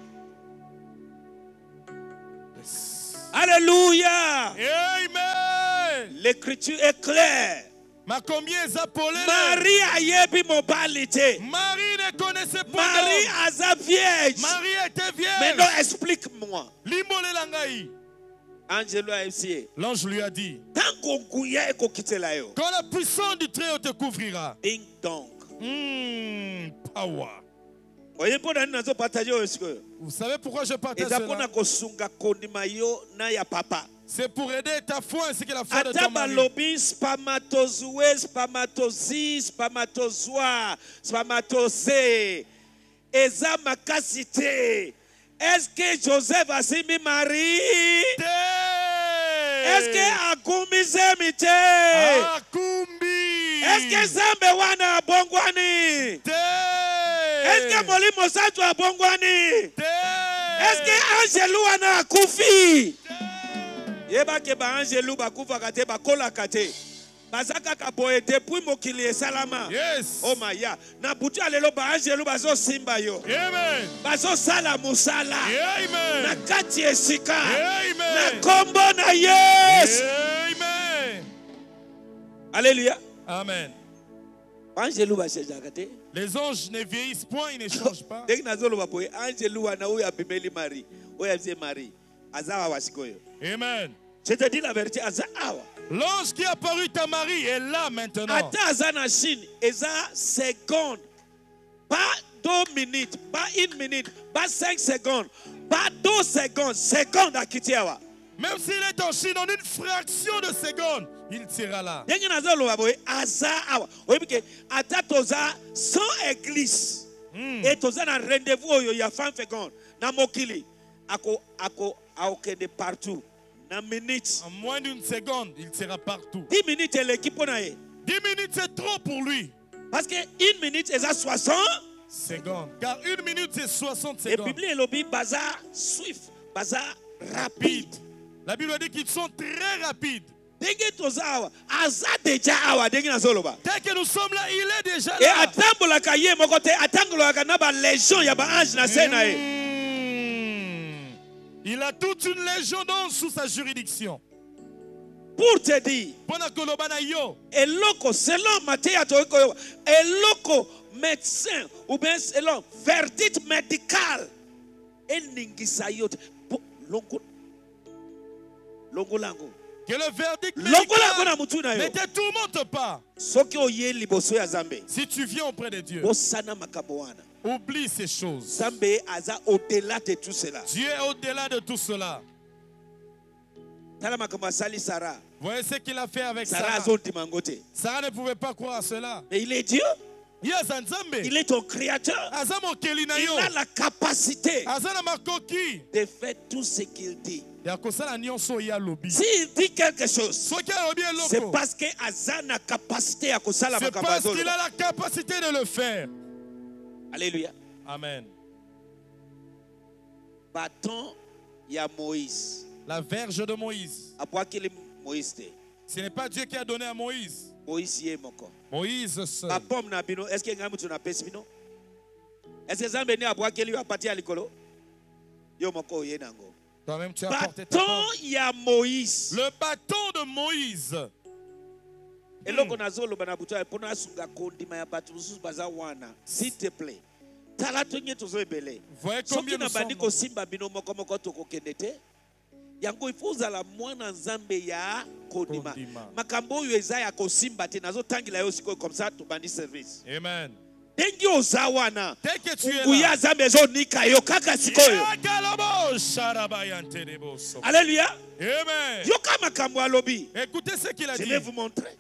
Speaker 1: Alléluia.
Speaker 2: Amen.
Speaker 1: L'écriture est claire.
Speaker 2: Ma combien zapolé?
Speaker 1: Marie ayebi mobalite.
Speaker 2: Marie ne connaissait pas
Speaker 1: Marie
Speaker 2: d'homme.
Speaker 1: aza vierge.
Speaker 2: Marie était
Speaker 1: Mais non,
Speaker 2: vierge.
Speaker 1: explique-moi.
Speaker 2: Limole langai.
Speaker 1: Angelo a essayé.
Speaker 2: L'ange lui a dit,
Speaker 1: Tango nguya eko kitela yo.
Speaker 2: quand la puissance du Très-Haut te couvrira.
Speaker 1: Ding dong.
Speaker 2: Power.
Speaker 1: Oye pona nini nazo partager oyo sikoyo.
Speaker 2: Vous savez pourquoi je partage
Speaker 1: Eza
Speaker 2: cela?
Speaker 1: pona kosunga kondima yo na ya papa.
Speaker 2: C'est pour aider ta foi ainsi que la foi de
Speaker 1: Ata
Speaker 2: ton mari.
Speaker 1: balobi spermatozoe, spermatozie, spermatozoa, spermatose. Eza makasi te. Est-ce que Joseph asimbi Marie? Est-ce que agumi zemi te?
Speaker 2: Akumbi.
Speaker 1: Est-ce que Zambe wana abongwani? Est-ce que Molimo Santo abongwani? Est-ce que Angelu wana akufi? Yeba ke ba Angelu bakufa kate bakola kate. Bazaka ka boye depuis mokili esalama.
Speaker 2: Yes.
Speaker 1: Oh my ya. Na butu alelo ba Angelu bazo simba yo.
Speaker 2: Amen.
Speaker 1: Bazo sala musala.
Speaker 2: Amen.
Speaker 1: Na kati esika.
Speaker 2: Amen.
Speaker 1: Na kombo na Yes.
Speaker 2: Amen.
Speaker 1: Alléluia.
Speaker 2: Amen.
Speaker 1: Angelu ba chejaka te.
Speaker 2: Les anges ne vieillissent point, ils ne changent pas.
Speaker 1: Dès que nazolo ba boye Angelu wana uya bimeli Marie. Oya bise Marie. Azawa wasikoyo.
Speaker 2: Amen.
Speaker 1: Je te dis la vérité, azawa.
Speaker 2: L'ange qui a apparu ta Marie est là maintenant.
Speaker 1: Ata azana Chine, eza seconde. Pas 2 minutes, pas 1 minute, pas 5 secondes, pas 2 secondes, seconde à Kitiawa.
Speaker 2: Même s'il est en Chine, en une fraction de seconde, il sera là.
Speaker 1: Yengi nazalo baboye azawa. Oyebike ata toza sans église. Et toza na rendez-vous oyo ya fin féconde na mokili. Ako aokende partout. Na minutes.
Speaker 2: En moins d'une seconde, il sera partout.
Speaker 1: 10 minutes l'équipe na ye.
Speaker 2: 10 minutes, c'est trop pour lui.
Speaker 1: Parce que 1 minute eza 60
Speaker 2: secondes. Car 1 minute, c'est 60
Speaker 1: Et
Speaker 2: secondes.
Speaker 1: Bible est lobby bazar swift, bazar rapide.
Speaker 2: La Bible dit qu'ils sont très rapides.
Speaker 1: Dès que nous sommes
Speaker 2: là, il est déjà
Speaker 1: et
Speaker 2: là. Il a toute une légion d'anges sous sa juridiction.
Speaker 1: Pour te dire, selon Matthieu, eloko médecin ou bien selon verdict médical,
Speaker 2: que le verdict médical ne te tourmente pas. Si tu viens auprès de Dieu, oublie ces choses.
Speaker 1: Dieu est au-delà de tout cela.
Speaker 2: Dieu est au-delà de tout cela. Voyez ce qu'il a fait avec Sarah. Sarah ne pouvait pas croire à cela.
Speaker 1: Mais il est Dieu. Il est ton créateur. Il a la capacité de faire tout ce qu'il dit. S'il dit quelque chose, c'est parce qu'il a la capacité à
Speaker 2: c'est parce qu'il a la capacité de le faire.
Speaker 1: Alléluia.
Speaker 2: Amen.
Speaker 1: Bâton, il y a Moïse.
Speaker 2: La verge de Moïse.
Speaker 1: Ce
Speaker 2: n'est pas Dieu qui a donné à Moïse.
Speaker 1: Moïse
Speaker 2: seul.
Speaker 1: Est-ce que Zambé a bois qu'il a parti à l'école?
Speaker 2: Toi-même tu as porté ta
Speaker 1: bâton, il y a Moïse.
Speaker 2: Le bâton de Moïse.
Speaker 1: S'il te plaît.
Speaker 2: Voyez combien nous sommes.
Speaker 1: Yango ifuza la mwana nzambe ya kodima. Makambo oyo eza ya kosimba te nazo tangila yo sikoyo comme ça tubandi service.
Speaker 2: Amen.
Speaker 1: Dengi ozawana.
Speaker 2: Dès que tu es
Speaker 1: là. Nzambe zo nika yo kaka sikoyo. Alléluia.
Speaker 2: Amen.
Speaker 1: Yoka makambo alobi.
Speaker 2: Écoutez ce qu'il a dit.
Speaker 1: Je vais vous montrer.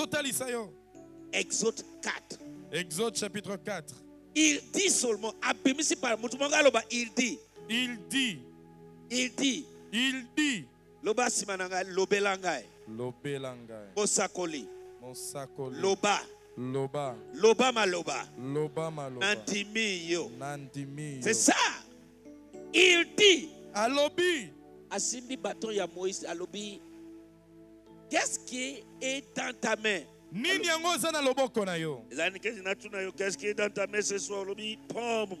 Speaker 1: Exode 4.
Speaker 2: Exode chapitre 4.
Speaker 1: Il dit seulement abimisi par mutumonga aloba il dit.
Speaker 2: Il dit.
Speaker 1: Il dit.
Speaker 2: Il dit.
Speaker 1: Loba simananga lobelangai.
Speaker 2: Lobelangai.
Speaker 1: Mosakoli.
Speaker 2: Mosakoli.
Speaker 1: Loba.
Speaker 2: Loba.
Speaker 1: Loba maloba.
Speaker 2: Loba maloba.
Speaker 1: Nandimi yo.
Speaker 2: Nandimi yo.
Speaker 1: C'est ça. Il dit.
Speaker 2: Alobi.
Speaker 1: Asimbi bâton ya Moïse alobi. Qu'est-ce qui est dans ta main?
Speaker 2: Nini yango za na loboko na yo.
Speaker 1: Qu'est-ce qui est dans ta main ce soir alobi? Pomme.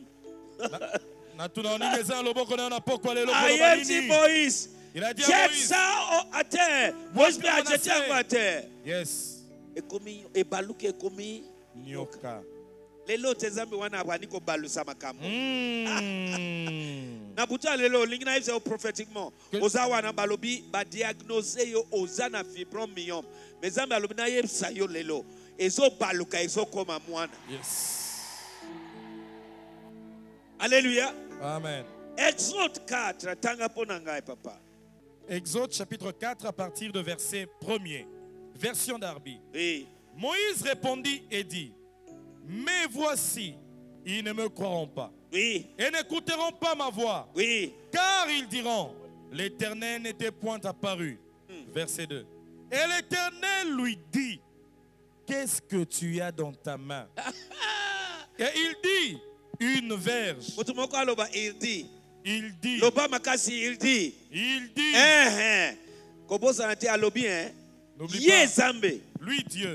Speaker 1: Moïse.
Speaker 2: Il a dit à
Speaker 1: jette
Speaker 2: Moïse.
Speaker 1: ça à terre. Moïse a jeté à terre.
Speaker 2: Yes.
Speaker 1: Et baluke et commis.
Speaker 2: Nyoka.
Speaker 1: Lelo tezambe wana abaniko balusa makambo. Na buta lelo lingina ifse prophétiquement. Oza wana balobi ba diagnoser yo oza na fibromyome. Mezambe alobi na yebsa yo lelo. Ezo baluka ezo koma mwana.
Speaker 2: Yes.
Speaker 1: Alléluia.
Speaker 2: Amen.
Speaker 1: Exode 4, tanga ponangai papa.
Speaker 2: Exode chapitre 4 à partir de verset 1er. Version d'Arbi.
Speaker 1: Oui.
Speaker 2: Moïse répondit et dit: mais voici, ils ne me croiront pas.
Speaker 1: Oui.
Speaker 2: Et n'écouteront pas ma voix.
Speaker 1: Oui.
Speaker 2: Car ils diront: l'Éternel n'était point apparu. Verset 2. Et l'Éternel lui dit: qu'est-ce que tu as dans ta main? Et il dit: une verge.
Speaker 1: Il dit.
Speaker 2: Il dit.
Speaker 1: Il dit.
Speaker 2: Il dit. N'oublie pas. Lui Dieu.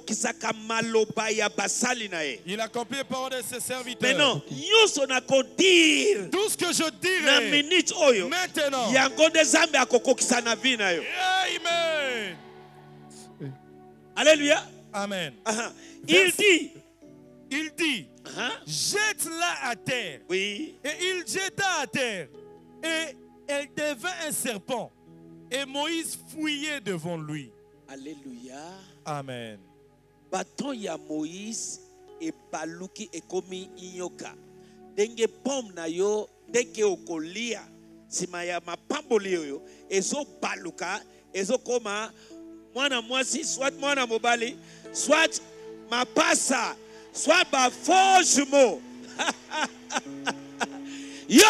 Speaker 2: Il accomplit les paroles de ses serviteurs.
Speaker 1: Maintenant,
Speaker 2: tout ce que je dirai maintenant. Amen.
Speaker 1: Alléluia.
Speaker 2: Amen.
Speaker 1: Il dit.
Speaker 2: Il dit: jette-la à terre.
Speaker 1: Oui.
Speaker 2: Et il jeta à terre. Et elle devint un serpent. Et Moïse fouillait devant lui.
Speaker 1: Alléluia.
Speaker 2: Amen.
Speaker 1: Bâton ya Moïse et baluki et komi inyoka. Denge pom na yo deke okolia. Sima ya mapamboli yo. Ezo baluka. Ezo koma. Mwana mwasi. Soit mwana mobali. Soit mapasa. Soit ma faux jumeau. Yo.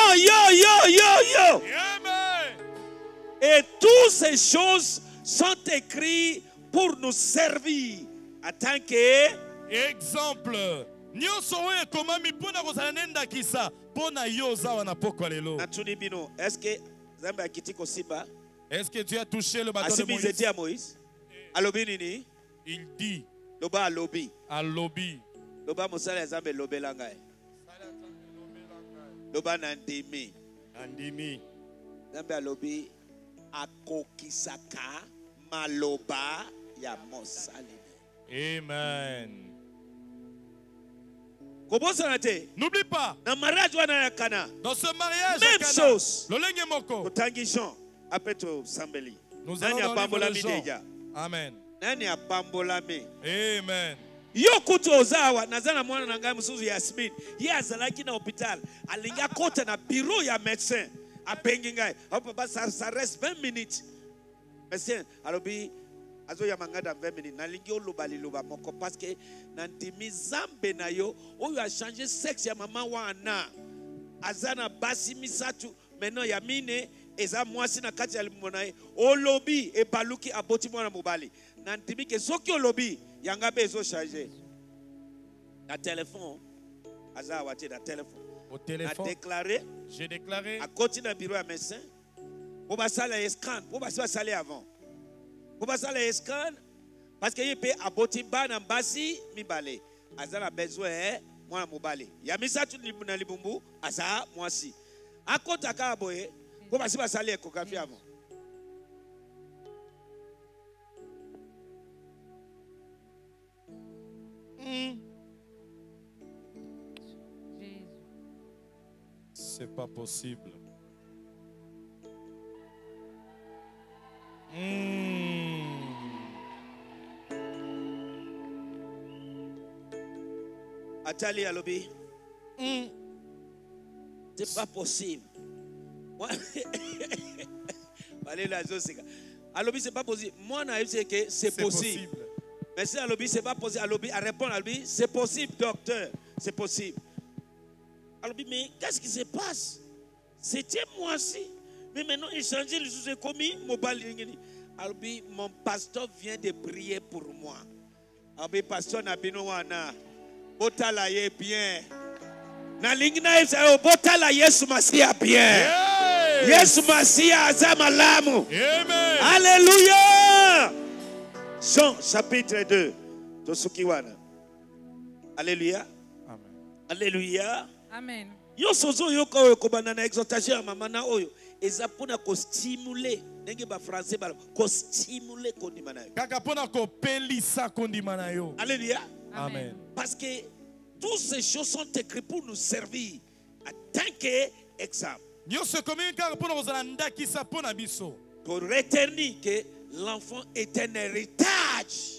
Speaker 2: Amen.
Speaker 1: Et toutes ces choses sont écrites pour nous servir en tant que
Speaker 2: exemple Nyonso oyo komami pona kozala nenda kisa pona yo zawa na poko lelo.
Speaker 1: Natuni bino, est-ce que Zamba akitiko siba?
Speaker 2: Est-ce que tu as touché le bâton de Moïse?
Speaker 1: Asibi Moïse. Alobi nini?
Speaker 2: Il dit.
Speaker 1: Loba alobi.
Speaker 2: Alobi.
Speaker 1: Loba mosala Zamba lobelanga. Loba nandimi.
Speaker 2: Nandimi.
Speaker 1: Zamba alobi akokisaka maloba ya mosali.
Speaker 2: Amen.
Speaker 1: N'oublie pas. Dans
Speaker 2: ce mariage,
Speaker 1: même chose.
Speaker 2: Après
Speaker 1: tout, Sambeli.
Speaker 2: Nous allons dans le livre de Jean. Amen. Amen.
Speaker 1: Yo kutu ozawa nazana mwana na ngai musuzu Yasmin ye azalaki na hôpital alinga kota na bureau ya médecin apengi ngai papa ça reste 20 minutes médecin alobi azo ya mangada 20 minutes nalingi oloba liloba moko parce que nandimi zambe na yo oyo a changé sexe ya mama wana azana basi misatu maintenant ya mine eza mwasi na kati ya limona ye olobi e baluki aboti mwana mobali nandimi ke soki olobi yanga bezo changer na téléphone aza wati na téléphone
Speaker 2: au téléphone j'ai déclaré
Speaker 1: à côté d'un bureau à médecin pour passer les scans pour passer avant pour passer les scans parce que il peut aboti bana mbasi mibale aza na besoin mwana mobali ya misatu na libumbu aza mwasi à côté ka boye pour passer les échographie avant.
Speaker 2: C'est pas possible.
Speaker 1: Atali alobi. C'est pas possible. Alobi c'est pas possible. Moi na dit que c'est possible. Mais si alobi c'est pas possible, alobi a répondre alobi c'est possible docteur, c'est possible. Alobi mais qu'est-ce qui se passe? C'était moi aussi. Mais maintenant il change le sous commis mobile. Alobi mon pasteur vient de prier pour moi. Alobi pasteur na bino wana botala ye bien. Na lingina isa botala Yesu Masia bien. Yesu Masia azamalamu.
Speaker 2: Amen.
Speaker 1: Alléluia. Jean chapitre 2. Tosukiwana. Alléluia.
Speaker 2: Amen.
Speaker 1: Alléluia.
Speaker 4: Amen.
Speaker 1: Yo sozo yoko oyo kobanda na exhortation ya mama na oyo eza pona ko stimuler ndenge ba français ba ko stimuler kondima na yo.
Speaker 2: Kaka pona ko pelisa kondima na yo.
Speaker 1: Alléluia.
Speaker 2: Amen.
Speaker 1: Parce que toutes ces choses sont écrites pour nous servir en tant qu'exemple. Pour retenir que l'enfant est un héritage.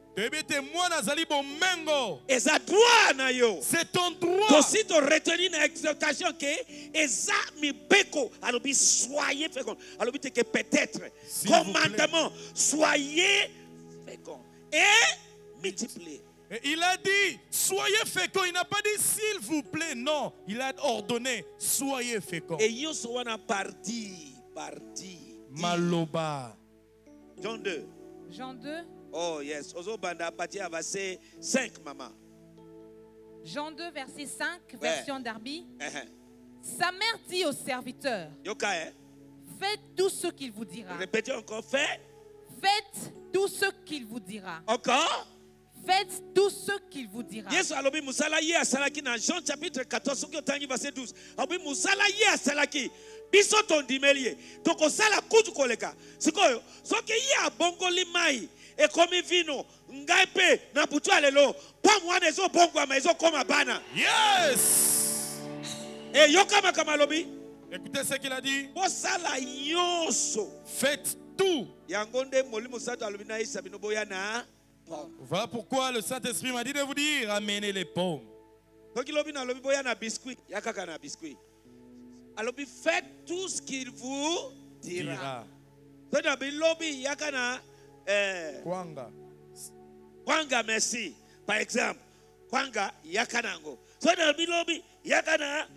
Speaker 2: C'est ton droit.
Speaker 1: Aussi de retenir une exhortation que Eza mi beko alobi soyez féconds. Alobi que peut-être commandement soyez féconds et multipliez.
Speaker 2: Et il a dit soyez féconds. Il n'a pas dit s'il vous plaît. Non, il a ordonné soyez féconds.
Speaker 1: Et yo sowana parti.
Speaker 2: Maloba.
Speaker 1: Jean 2.
Speaker 4: Jean 2.
Speaker 1: Oh yes. Ozo banda parti à verset 5 maman.
Speaker 4: Jean 2 verset 5 version Darby. Sa mère dit au serviteur.
Speaker 1: Yoka
Speaker 4: faites tout ce qu'il vous dira.
Speaker 1: Répétez encore.
Speaker 4: Faites tout ce qu'il vous dira.
Speaker 1: Encore.
Speaker 4: Faites tout ce qu'il vous dira.
Speaker 1: Yesu alobi musala ye asalaki na Jean chapitre 14 soki otangi verset 12. Alobi musala ye asalaki biso tondimeli toko sala kutu koleka. Sikoyo soki ye abongoli mai ekomi vino ngai pe na butu alelo pa mwana ezo bongwa ezo koma bana.
Speaker 2: Yes.
Speaker 1: Et yoka makama alobi.
Speaker 2: Écoutez ce qu'il a dit.
Speaker 1: Bosala nyonso.
Speaker 2: Faites tout.
Speaker 1: Yangonde molimo sato alobi na isa bino boya na.
Speaker 2: Voilà pourquoi le Saint-Esprit m'a dit de vous dire amenez les pommes.
Speaker 1: Donc il a dit boya na biscuit, yakaka na biscuit. Alors faites tout ce qu'il vous dira. Donc il lobby yakana kwanga merci par exemple kwanga yakanango. So il lobby yakana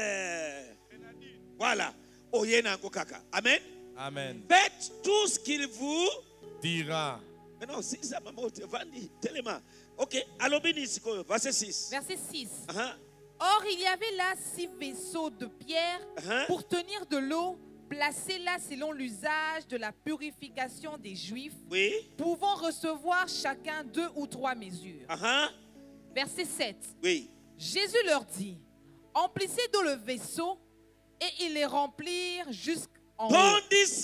Speaker 1: voilà oyenango kaka. Amen.
Speaker 2: Amen.
Speaker 1: Faites tout ce qu'il vous
Speaker 2: dira.
Speaker 1: Mais non, si ça m'a monté, Vandi, tellement. Ok, Alobini, verset 6.
Speaker 5: Verset 6.
Speaker 1: Uh-huh.
Speaker 5: Or, il y avait là 6 vaisseaux de pierre pour tenir de l'eau, placés là selon l'usage de la purification des Juifs, pouvant recevoir chacun 2 ou 3 mesures. Verset 7.
Speaker 1: Oui.
Speaker 5: Jésus leur dit, emplissez d'eau le vaisseau, et ils les remplirent jusqu'en haut.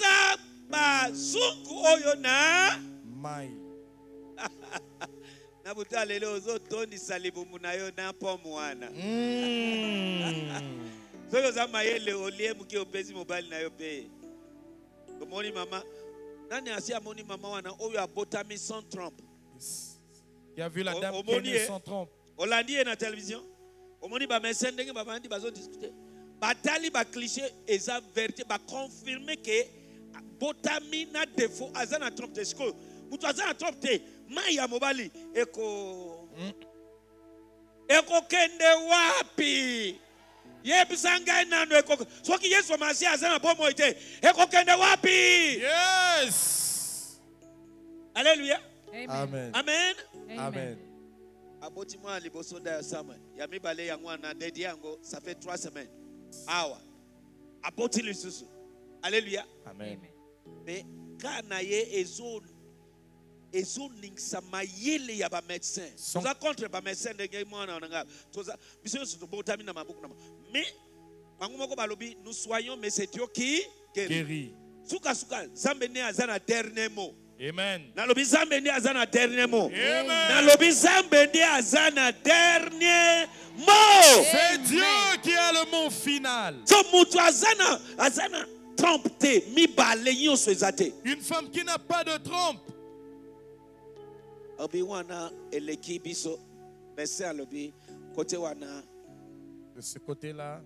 Speaker 2: Qui a vu la dame qui est née sans trompe.
Speaker 1: Hollandi est na télévision. Omoni ba mesendenge ba bandi bazo discuter. Batali ba cliché eza vérité ba confirmer que botami na défaut azana trompe te sko. Mutu azana trompe te maya mobali eko kende wapi? Yebisanga nando eko soki Yesu masi azana bomo ite eko kende wapi?
Speaker 2: Yes.
Speaker 1: Alléluia.
Speaker 2: Amen.
Speaker 1: Amen.
Speaker 2: Amen.
Speaker 1: Aboti moi liboso da Samuel. Yami bale yango na dedi yango ça fait 3 semaines. Awa. Aboti lisusu. Alléluia.
Speaker 2: Amen.
Speaker 1: Mais kana ye ezo ningsa mayele ya ba médecin. Toza contre ba médecin de ngai mwana nga. Toza biso so botami na mabuku na. Mais bango moko balobi nous soyons mais c'est Dieu qui guérit. Suka Zambe ne azana dernier mot.
Speaker 2: Amen.
Speaker 1: Nalobi Zambe ne azana dernier mot.
Speaker 2: Amen.
Speaker 1: Nalobi Zambe ne azana dernier mot.
Speaker 2: C'est Dieu qui a le mot final.
Speaker 1: So mutu azana trompe mi bale nyonso ezate.
Speaker 2: Une femme qui n'a pas de trompe.
Speaker 1: Obi wana eleki biso messe alobi côté wana.
Speaker 2: De ce côté-là,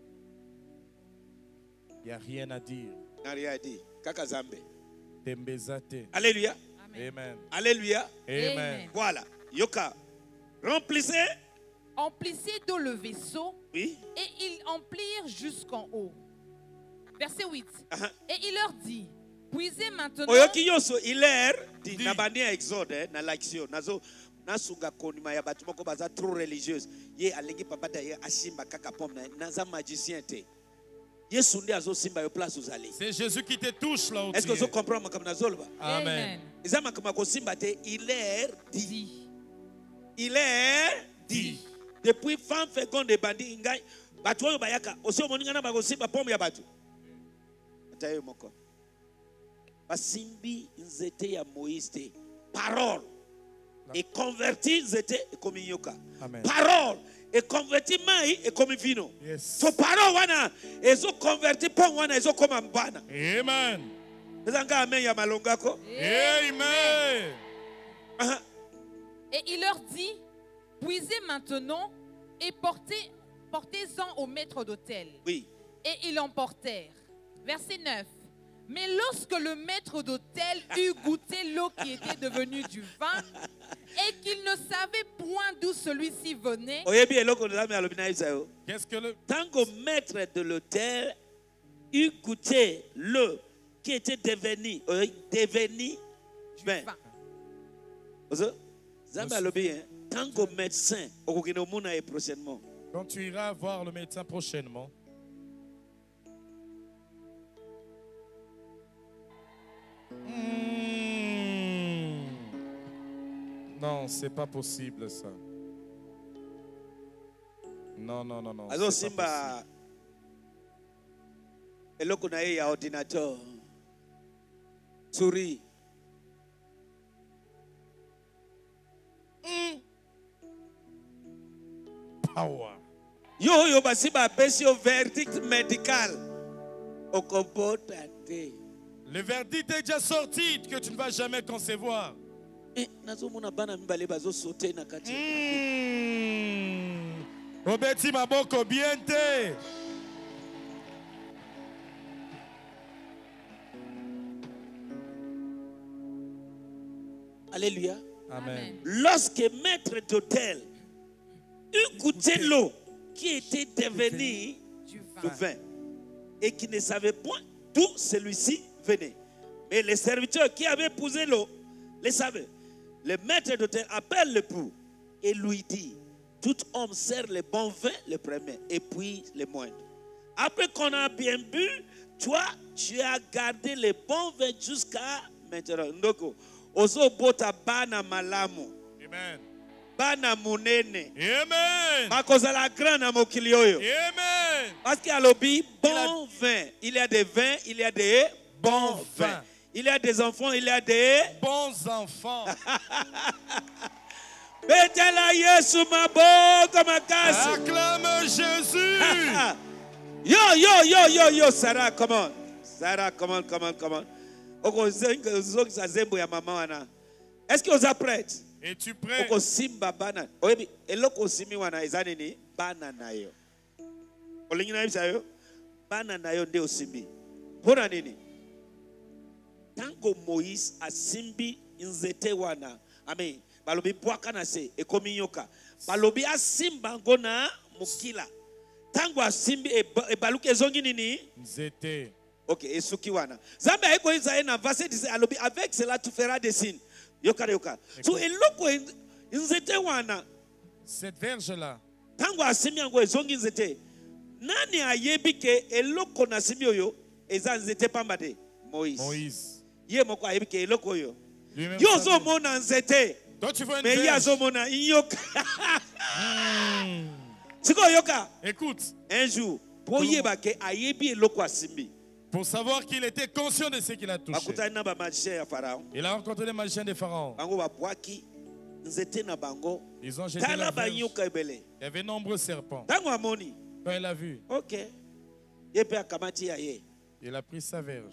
Speaker 2: il n'y a rien à dire.
Speaker 1: Rien à dire. Kaka Zambe.
Speaker 2: Alléluia.
Speaker 5: Amen.
Speaker 1: Alléluia.
Speaker 2: Amen.
Speaker 1: Voilà. Yoka. Remplissez.
Speaker 5: Emplissez d'eau le vaisseau.
Speaker 1: Oui.
Speaker 5: Et ils emplirent jusqu'en haut. Verset 8. Et il leur dit, puisez maintenant.
Speaker 1: Oyoki yoso iler di nabani exode na l'action nazo nasuga konima ya batu moko baza trop religieuse. Ye alengi papa da ye ashimba kaka pomme naza magicien te.
Speaker 2: C'est Jésus qui te touche là.
Speaker 1: Est-ce que vous comprenez comme Nazolba?
Speaker 2: Amen.
Speaker 1: Il est dit. Depuis fin féconde de bandi ngai batu oyo bayaka osi omoninga na bakosimba pomme ya batu. Atayo moko. Basimbi nzete ya Moïse parole et converti nzete comme yoka. Parole et converti mai et comme vino. So parole wana ezo converti pon wana ezo comme mbana.
Speaker 2: Amen.
Speaker 1: Ezanga amen ya malongako.
Speaker 2: Amen.
Speaker 5: Et il leur dit, puisez maintenant et portez-en au maître d'autel.
Speaker 1: Oui.
Speaker 5: Et ils l'emportèrent. Verset 9. Mais lorsque le maître d'autel eut goûté l'eau qui était devenue du vin et qu'il ne savait point d'où celui-ci venait.
Speaker 1: Qu'est-ce que le tango maître de l'autel eut goûté l'eau qui était devenu du vin. Tango médecin prochainement.
Speaker 2: Quand tu iras voir le médecin prochainement. Non, c'est pas possible ça. Non.
Speaker 1: Alors Simba, eloko na ye ya ordinateur, souris.
Speaker 2: Power.
Speaker 1: Yo basiba pesi au verdict médical.
Speaker 2: Le verdict est déjà sorti que tu ne vas jamais concevoir. Obeti maboko biente.
Speaker 1: Alléluia.
Speaker 2: Amen.
Speaker 1: Lorsque maître d'hôtel eut goûté l'eau qui était devenue du vin et qui ne savait point d'où celui-ci venait. Mais les serviteurs qui avaient posé l'eau Les savez, le maître d'hôtel appelle l'époux et lui dit, tout homme sert le bon vin le premier et puis le moindre. Après qu'on a bien bu, toi, tu as gardé le bon vin jusqu'à maintenant. Ndoko, ozo bota bana malamu.
Speaker 2: Amen.
Speaker 1: Bana munene.
Speaker 2: Amen.
Speaker 1: Makozala grand na mokili oyo.
Speaker 2: Amen.
Speaker 1: Parce qu'il y a lobby bon vin. Il y a des vins, il y a des bons vins. Il y a des enfants, il y a des
Speaker 2: bons enfants.
Speaker 1: Betela Yesu maboko makasi.
Speaker 2: Acclame Jésus.
Speaker 1: Yo, Sarah, come on. Sarah, come on. Est-ce que vous êtes prêts?
Speaker 2: Es-tu prêt?
Speaker 1: Oko simba banana. Oyebi, eloko simi wana ezani ni banana yo. Olingi na yebisa yo? Banana yo nde osimi. Pona nini? Tango Moïse asimbi nzete wana. Amen. Balobi bwaka na se ekomi yoka. Balobi asimba ngona mukila. Tango asimbi ebaluki ezongi nini?
Speaker 2: Nzete.
Speaker 1: Ok, esuki wana. Zambe aiko izaye na verset 10 alobi avec cela tu feras des signes. Yoka. So eloko nzete wana.
Speaker 2: Cette verge là.
Speaker 1: Tango asimbi yango ezongi nzete. Nani ayebi ke eloko na simbi oyo eza nzete pambade? Moïse. Ye moko ayebi ke eloko oyo. Yo zo mona nzete.
Speaker 2: Toi tu vois une
Speaker 1: verge. Mais ya zo mona yoka. Yoka.
Speaker 2: Écoute.
Speaker 1: Un jour, pour
Speaker 2: savoir qu'il était conscient de ce qu'il a touché. Il a rencontré les magiciens de Pharaon. Ils ont jeté la verge. Il y avait nombreux serpents. Quand il a vu, il a pris sa verge.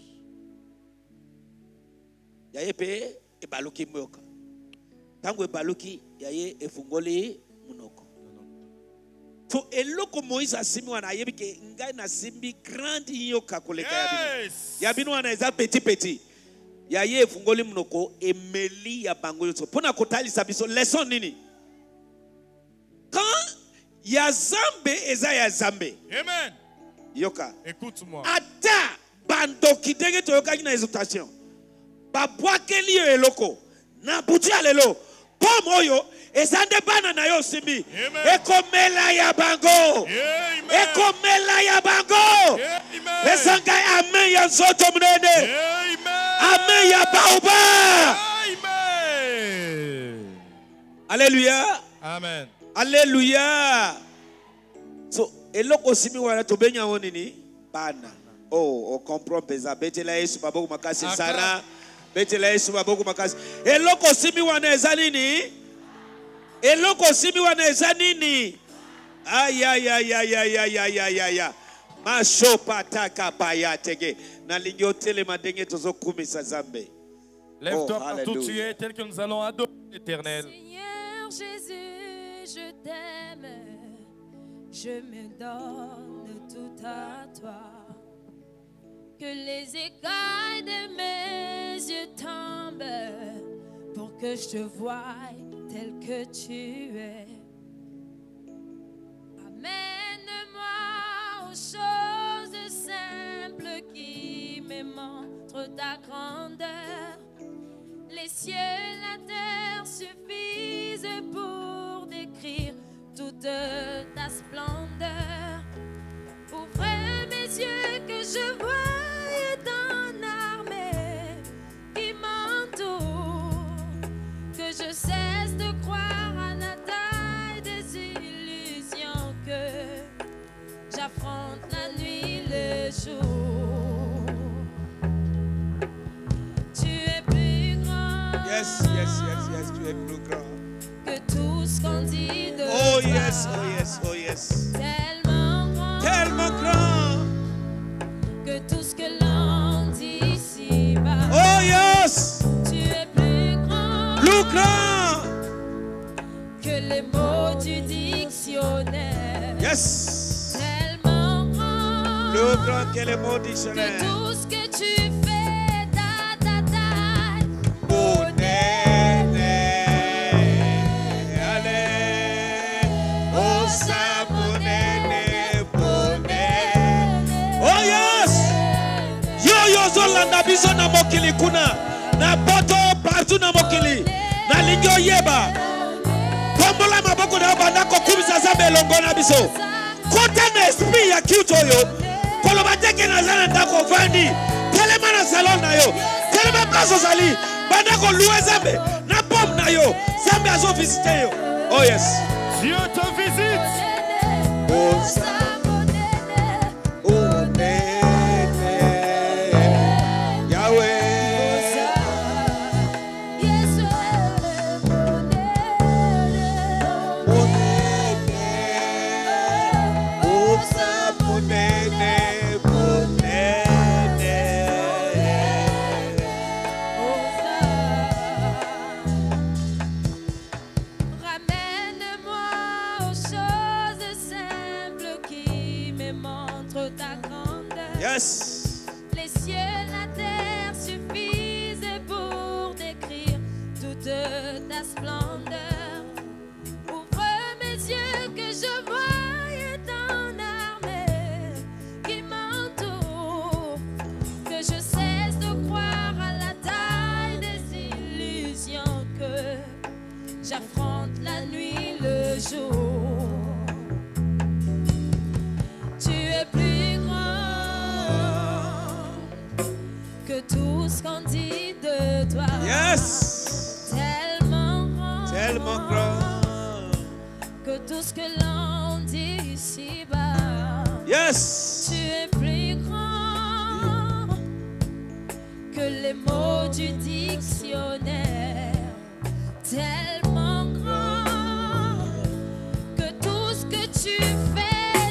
Speaker 1: So eloko Moïse asimi wana ayebi ke ngai na simbi grand yoka koleka yabino. Yabino wana eza petit. Ya ye fungoli munoko emeli ya bango yoso. Pona kotalisa biso leçon nini? Quand ya zambe eza ya zambe.
Speaker 2: Amen.
Speaker 1: Yoka.
Speaker 2: Écoute-moi.
Speaker 1: Ata bandoki denge to yoka na exaltation. Ba bwakeli yo eloko. Na butia lelo. Pomoyo ezande bana na yo simbi. Ekomela ya bango. Ekomela ya bango. Ezanga amen ya nzoto munene. Amen ya baoba.
Speaker 2: Amen.
Speaker 1: Alléluia.
Speaker 2: Amen.
Speaker 1: Alléluia. So eloko simi wana to benya wonini bana. Oh, on comprend pesa betela Yesu baboko makasi Sarah. Betela Yesu baboko makasi. Eloko simi wana ezanini? Eloko simi wana ezanini? Aya. Masho pataka payatege. Na lingotele madenge tozo kumisa zambe.
Speaker 2: Lève-toi partout tu es tel que nous allons adorer l'Éternel.
Speaker 4: Seigneur Jésus, je t'aime. Je me donne tout à toi. Que les écailles de mes yeux tombent pour que je te voie tel que tu es. Amène-moi aux choses simples qui me montrent ta grandeur. Les cieux, la terre suffisent pour décrire toute ta splendeur. Ouvre mes yeux que je voie ton armée qui m'entoure, que je cesse de croire à la taille des illusions, que j'affronte la nuit, le jour. Tu es plus grand.
Speaker 1: Yes, tu es plus grand.
Speaker 4: Que tout ce qu'on dit de
Speaker 1: oh
Speaker 4: toi.
Speaker 1: Yes.
Speaker 4: Tellement grand que tout ce que l'on dit ici-bas.
Speaker 1: Oh yes.
Speaker 4: Tu es plus grand que les mots du dictionnaire.
Speaker 1: Yes.
Speaker 4: Tellement grand,
Speaker 1: plus grand que les mots du dictionnaire.
Speaker 4: Que tout ce que tu fais, ta taille.
Speaker 1: Zolanda biso na mokili kuna na poto partout dans mokili. Na lingyo yeba. Kombola maboko na banda ko kumisa zambe longo na biso. Kota na esprit ya kiuto yo. Koloba teke na zana ndako vandi. Telema na salon na yo. Telema place ozali. Banda ko louer zambe. Na pomme na yo. Zambe azo visiter yo. Oh yes.
Speaker 2: Dieu te visite.
Speaker 1: Yes.
Speaker 4: Les cieux, la terre suffisent pour décrire toute ta splendeur. Ouvre mes yeux que je voie ton armée qui m'entoure, que je cesse de croire à la taille des illusions, que j'affronte la nuit, le jour. Tu es plus que tout ce qu'on dit de toi.
Speaker 1: Yes.
Speaker 4: Tellement grand.
Speaker 1: Tellement grand.
Speaker 4: Que tout ce que l'on dit ici-bas.
Speaker 1: Yes.
Speaker 4: Tu es plus grand que les mots du dictionnaire. Tellement grand que tout ce que tu fais.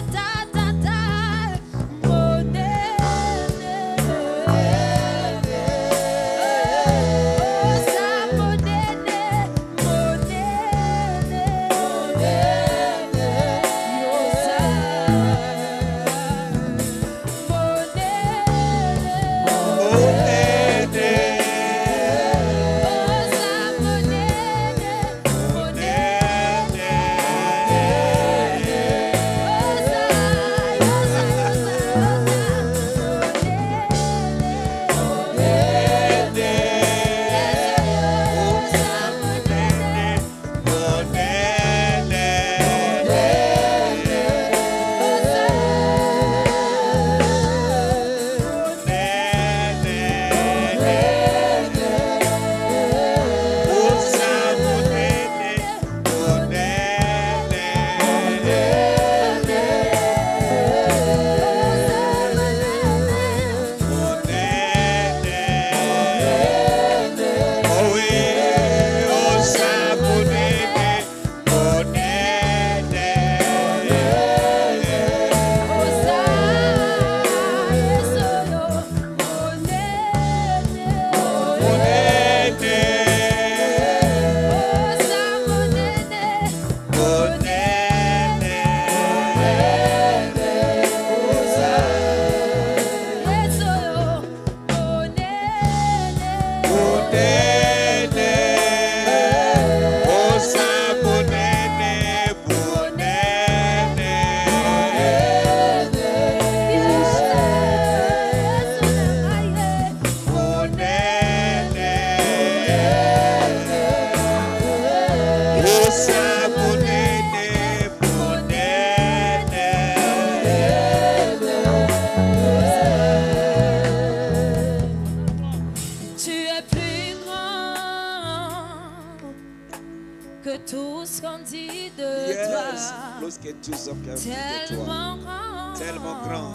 Speaker 1: Tellement grand, tellement grand,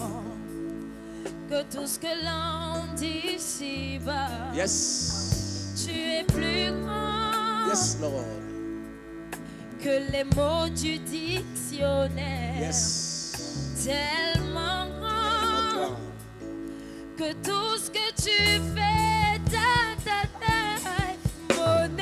Speaker 4: que tout ce que l'on dit ici-bas.
Speaker 1: Yes.
Speaker 4: Tu es plus grand.
Speaker 1: Yes, Lord.
Speaker 4: Que les mots du dictionnaire.
Speaker 1: Yes.
Speaker 4: Tellement grand, que tout ce que tu fais, ta taille, mon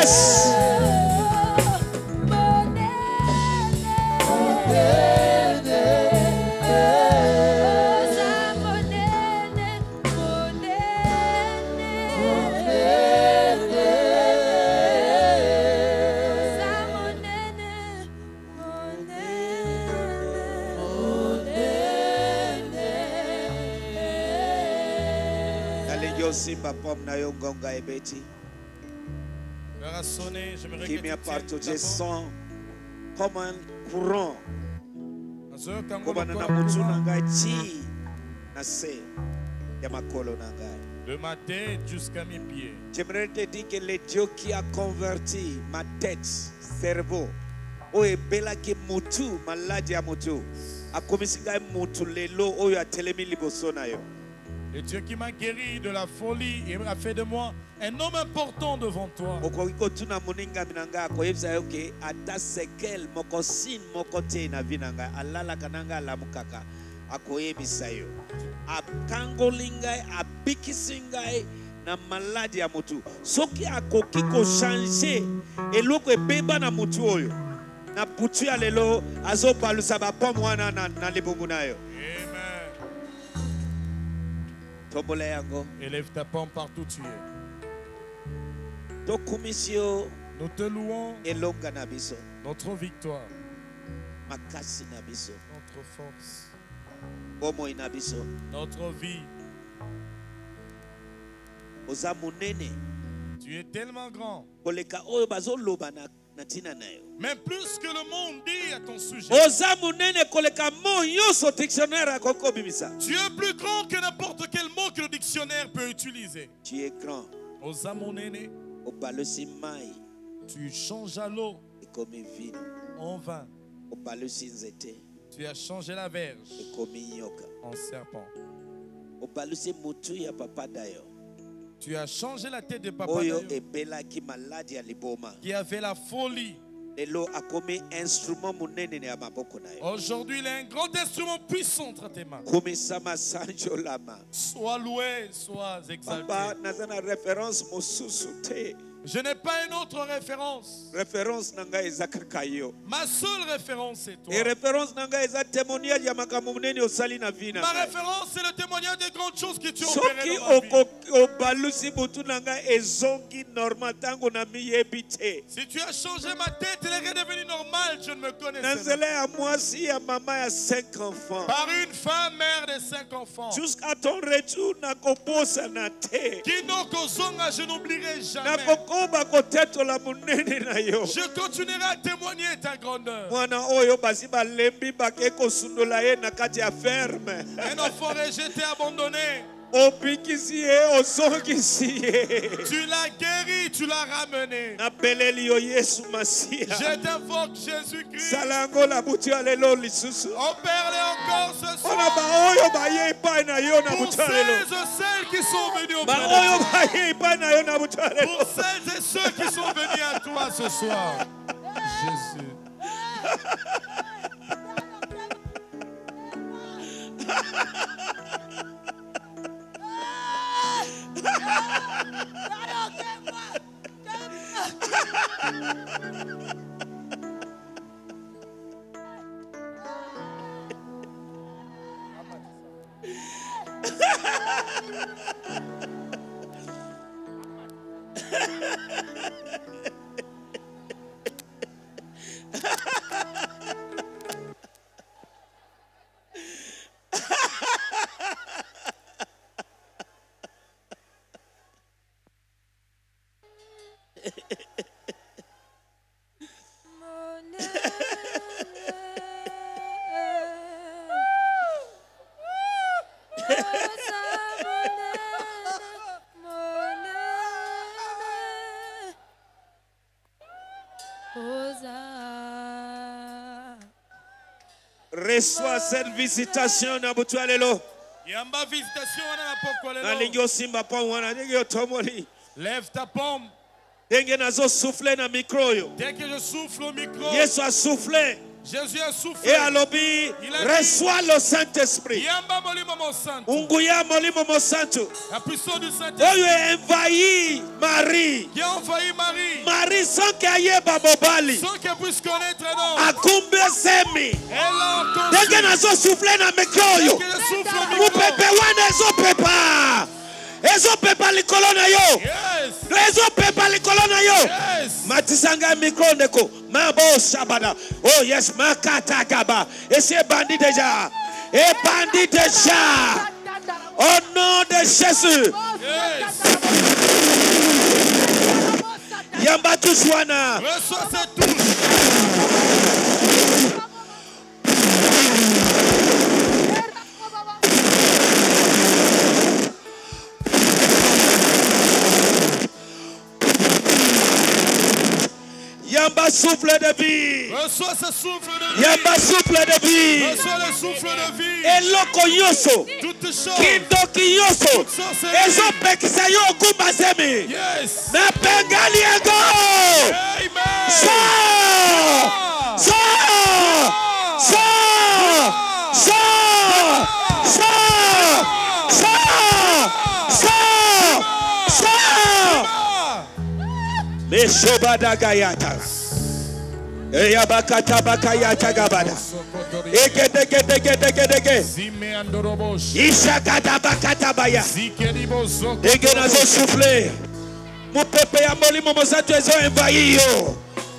Speaker 1: Yes. Simba pom na yo ngonga ebeti. Qui m'y appartient, je sens comme un courant. Comme un amutu nangai ti na se ya makolo nangai.
Speaker 2: De ma tête jusqu'à mes pieds.
Speaker 1: J'aimerais te dire que le Dieu qui a converti ma tête, cerveau, oye bela ki mutu maladi ya mutu. Akomisinga mutu lelo oyo atelemi liboso na yo.
Speaker 2: Le Dieu qui m'a guéri de la folie et a fait de moi un homme important devant toi.
Speaker 1: Na maladi ya mutu soki akoki ko changer eloko ebeba na mutu oyo na putu ya lelo azopalusa ba pomme wana na libumu nayo.
Speaker 2: Élève ta pomme partout où tu es. Nous te louons notre victoire, notre force, notre vie. Tu es tellement grand. Même plus que le monde dit à ton sujet. Tu es plus grand que n'importe quel mot que le dictionnaire peut utiliser.
Speaker 1: Tu es grand.
Speaker 2: Tu changes à l'eau en vin. Tu as changé la verge en serpent. Tu as changé la tête de papa qui avait la folie. Aujourd'hui, il a un grand instrument puissant entre tes mains. Sois loué, sois exalté. Je n'ai pas une autre référence. Ma seule référence c'est toi. Ma référence c'est le témoignage des grandes choses que tu as opérées dans ma vie. Si tu as changé ma tête, elle est redevenue normale, je ne me connaissais pas. Par une femme mère de 5 enfants.
Speaker 1: Jusqu'à ton retour,
Speaker 2: je n'oublierai jamais. Je continuerai à témoigner ta grandeur. Un enfant rejeté, abandonné. Tu l'as guéri, tu l'as ramené. Je t'invoque Jésus-Christ. Opère-les encore ce soir. Pour celles et celles qui sont venus au pour celles et ceux qui sont venus à toi ce soir. Jésus.
Speaker 1: Reçois cette visitation na butwalelo.
Speaker 2: Yamba visitation na pokolelo.
Speaker 1: Alingyo simba pa wana ngyo tomoli.
Speaker 2: Lève ta paume.
Speaker 1: Denge nazo souffler na micro yo.
Speaker 2: Dès que je souffle au micro.
Speaker 1: Yesu a soufflé.
Speaker 2: Jésus a soufflé.
Speaker 1: Et alobi, reçois le Saint-Esprit. Unguya molimo mosantu.
Speaker 2: La puissance du Saint-Esprit.
Speaker 1: Oyo envahi Marie.
Speaker 2: Qui a envahi Marie.
Speaker 1: Marie sans qu'elle babobali.
Speaker 2: Sans qu'elle puisse connaître non.
Speaker 1: Akumbe semi.
Speaker 2: Elle a entendu.
Speaker 1: Dès qu'elle a soufflé dans mes cœurs. Mon pépé wane zo pepa. Ezo pepa likolo na yo.
Speaker 2: Yes.
Speaker 1: Ezo pepa likolo na yo.
Speaker 2: Yes.
Speaker 1: Matisanga micro ndeko. Mabo shabada. Oh yes, makata gaba. Et c'est bandit déjà. Et bandit déjà. Au nom de Jésus.
Speaker 2: Yes.
Speaker 1: Yamba Tushwana.
Speaker 2: Reçois cette touche.
Speaker 1: Yamba souffle de vie.
Speaker 2: Reçois ce souffle de vie.
Speaker 1: Yamba souffle de vie.
Speaker 2: Reçois le souffle de vie.
Speaker 1: Et loko yoso.
Speaker 2: Toutes choses.
Speaker 1: Kindoki yoso. Ezo pekisayo kumbasemi.
Speaker 2: Yes.
Speaker 1: Na pengali ego.
Speaker 2: Amen.
Speaker 1: So. So. So. So. So. So. So. So. Meshobada gayata. Eyabakata bakayata gabada. Egedegedegedegedege. Ishakata bakata baya. Ege nazo souffler. Mon peuple ya moli momo sato ezo envahi yo.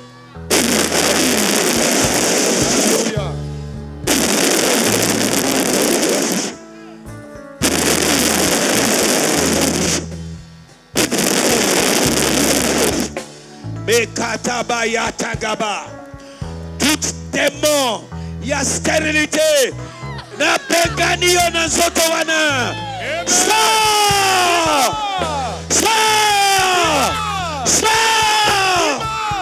Speaker 1: Mekataba ya tagaba. Tout démon, ya stérilité. Na pengani yo na zoto wana. Sors! Sors! Sors!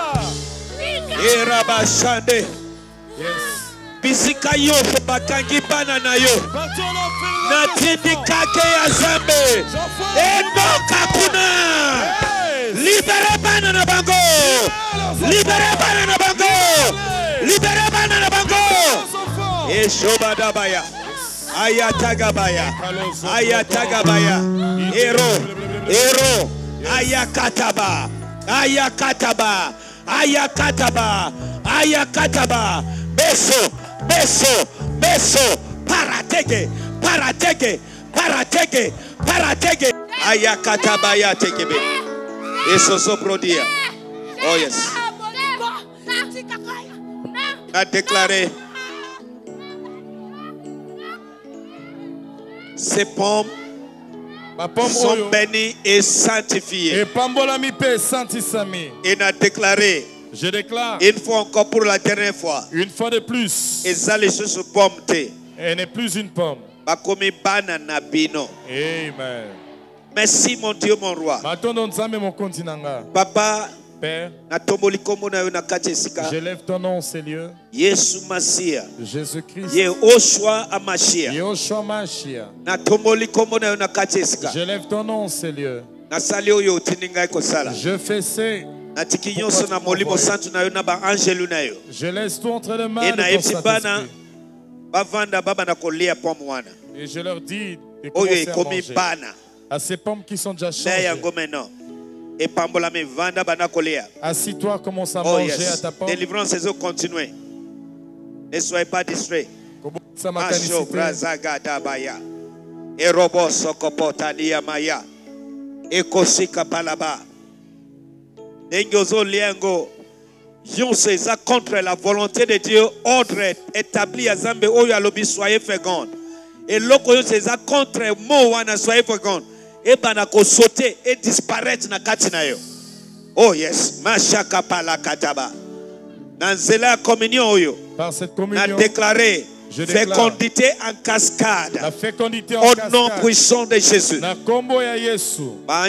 Speaker 1: Erabashande. Bisika yo bakangi bana na yo. Na tindikake ya zambe. Enoka kuna. Libere bana na bango. Libere bana na bango. Libere bana na bango. Eshobadabaya. Ayatagabaya. Ayatagabaya. Ero. Ero. Ayakataba. Ayakataba. Ayakataba. Ayakataba. Beso. Beso. Beso. Paratege. Paratege. Paratege. Paratege. Ayakatabaya tekebe. Eso soprodia. Oh yes. A déclaré. Ces pommes sont bénies et sanctifiées. Et a déclaré.
Speaker 2: Je déclare.
Speaker 1: Une fois encore pour la dernière fois.
Speaker 2: Une fois de plus.
Speaker 1: Et ça les choses pomme.
Speaker 2: Elle n'est plus une pomme.
Speaker 1: Amen. Merci mon Dieu, mon roi. Papa,
Speaker 2: Père, je lève ton nom, Seigneur. Jésus-Christ. Je lève ton nom, Seigneur. Je fais ce. Je laisse tout entre les mains de ton Saint-Esprit. Et je leur dis de commencer à manger. À ces pommes qui sont déjà changées. Assis-toi, commence à manger à ta pomme.
Speaker 1: Délivrance et continuez. Ne soyez pas distraits. Macho brazagada baya. Erobo sokopotania maya. Ekosika palaba. Nengozo liengo. Yonse za contre la volonté de Dieu, ordre établi à Zambe oyo alobi soyez fécondes. Et loko yonse za contre mo wana soyez fécondes. Et banako sauter et disparaître na katina yo. Oh yes, mashaka pala kataba. Nanzela communion oyo.
Speaker 2: Par cette communion,
Speaker 1: na déclaré fécondité en cascade.
Speaker 2: La fécondité en
Speaker 1: au
Speaker 2: cascade.
Speaker 1: nom puissant de Jésus.
Speaker 2: Na kombo ya Yesu.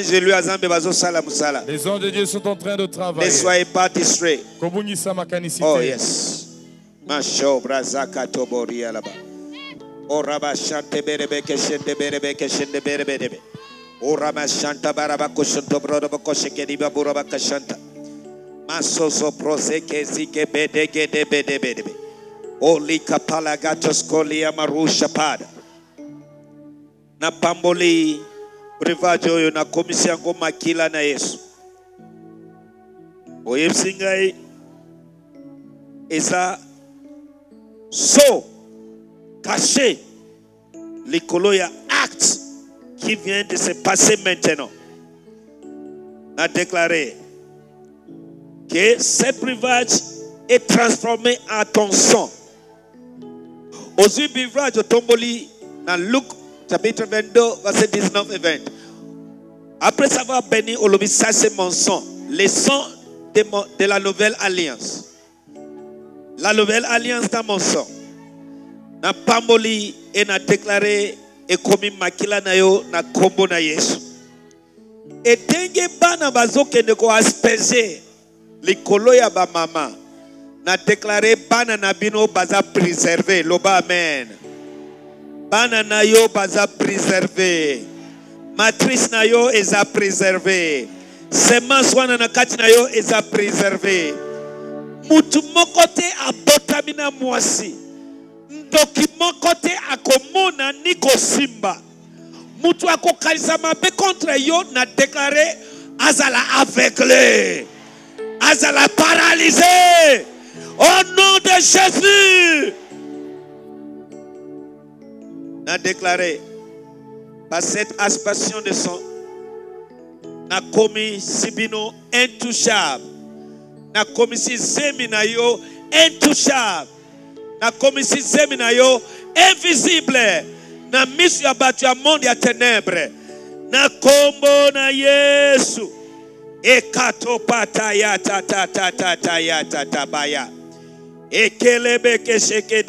Speaker 2: Les anges de Dieu sont en train de travailler.
Speaker 1: Ne soyez pas distraits.
Speaker 2: Kobungisa makanisite.
Speaker 1: Oh yes. Masho brazaka toboria laba. O raba shante berebe keshende berebe keshende berebe debe. O raba shanta baraba koshonto brodo kosheke diba buraba kashanta. Maso so prose kezi ke bedege debe debe debe. Oli kapalagatos kolia marusha pada. Na pamboli privajo yo na komisi yango makila na Yesu. Oyemsingai eza so caché l'écolo ya acte qui vient de se passer maintenant. A déclaré que ce privilège est transformé en ton sang. Aussi privilège de tomboli dans Luc chapitre 22 verset 19 et 20. Après avoir béni au lobby, ça c'est mon sang, le sang de la nouvelle alliance. La nouvelle alliance dans mon sang. Na pamboli et na déclaré et commis makila na yo na kombo na Yesu. Et tenge bana bazoke ne ko aspeser likolo ya ba mama. Na déclaré bana na bino baza préservé. Loba amen. Bana na yo baza préservé. Matrice na yo eza préservé. Semence wana na kati na yo eza préservé. Mutu mokote abotamina mwasi. Ndoki mokote akomona niko simba. Mutu akokalisa mabe contre yo na déclaré azala aveuglé. Azala paralysé. Au nom de Jésus. Na déclaré par cette aspiration de sang na komi sibino intouchable. Na komi si zemi na yo intouchable. Na komi si zemi na yo invisible. Na misu ya batu ya monde ya ténèbres. Na kombo na Yesu. Ekato pataya ta tabaya. Ekelebe kesheke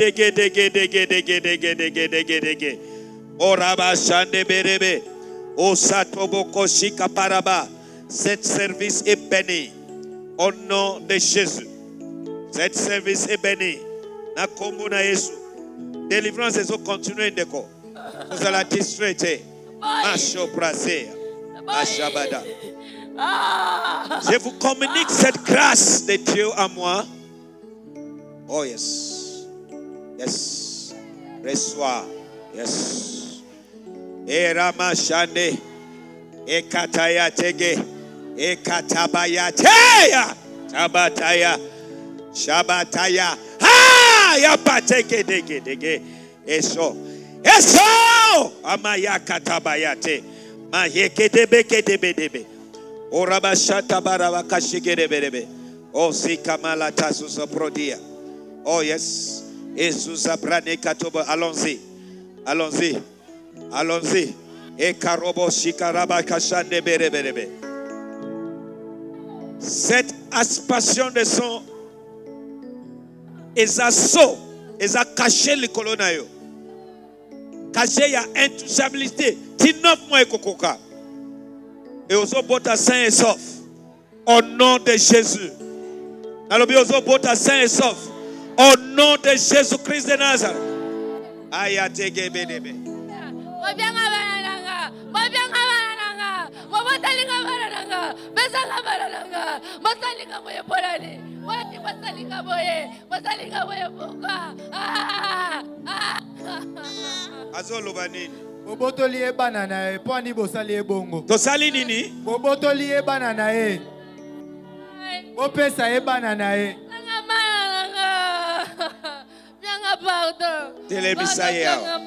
Speaker 1: dege. Oraba shande berebe. Osatoboko shika paraba. Cet service est béni. Au nom de Jésus. Cet service est béni. Na kombo na Yesu. Délivrance et continue ndeko. Vous allez distraiter. Macho brasé. Ashabada. Je vous communique cette grâce de Dieu à moi. Oh yes. Yes. Reçois. Yes. E ramashande. E kataya tege. E katabaya teya. Shabataya. Shabataya. Ha! Ya pateke dege. Eso. Amaya katabayate. Ma yekedebe. Orabashata barabaka shigerebe. Oh sikamala tasusa prodia. Oh yes. Esusa brane katoba. Allons-y. E karobo shikaraba kashande berebe. Cette aspiration de son eza caché le colonayo. Caché ya intouchabilité. 19 mois kokoka. Et aux autres sains et sauf. Au nom de Jésus. Alors bien aux autres sains et sauf. Au nom de Jésus-Christ de Nazareth. Ayatege bedebe. Azolobanini.
Speaker 2: Bobotoli e banana e poni bosali e bongo.
Speaker 1: Tosali nini?
Speaker 2: Bobotoli e banana e. Bopesa e banana e.
Speaker 1: Telebisaye.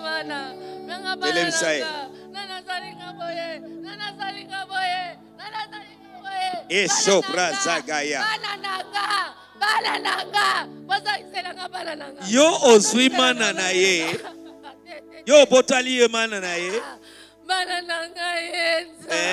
Speaker 1: E sopra zagaya. Yo ozwi manana ye. Yo botali ye manana ye.
Speaker 4: Manana ye.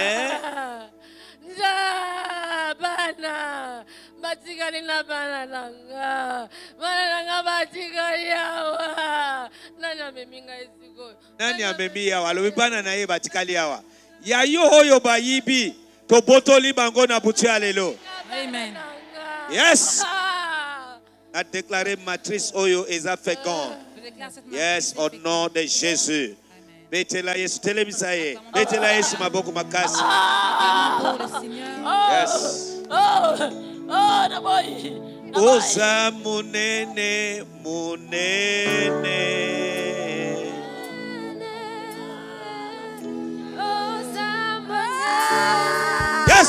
Speaker 4: Bana. Batikali na banana. Banana batikali yawa. Nani ameminga esiko.
Speaker 1: Nani amemi yawa. Alobi banana ye batikali yawa. Ya yo hoyo bayibi. To botoli bango na butu ya lelo.
Speaker 5: Amen.
Speaker 1: Yes. A déclaré matrice oyo eza fécond. Yes, au nom de Jésus. Betela Yesu telemisaye. Betela Yesu maboko makasi. Yes.
Speaker 4: Oh, the boy.
Speaker 1: Oza monene, monene. Yes.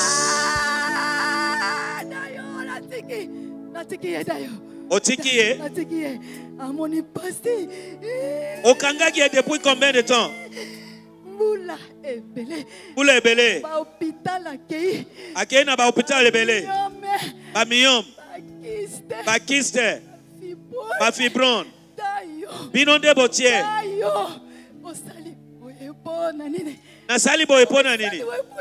Speaker 1: Otikiye. Okangaki depuis combien de temps? Boula ebele. Ba hôpital akei. Akei na ba hôpital ebele. Ba myome. Ba kyste. Ba fibron. Bino nde botie. Osali boyepona nini? Nasali boyepona nini?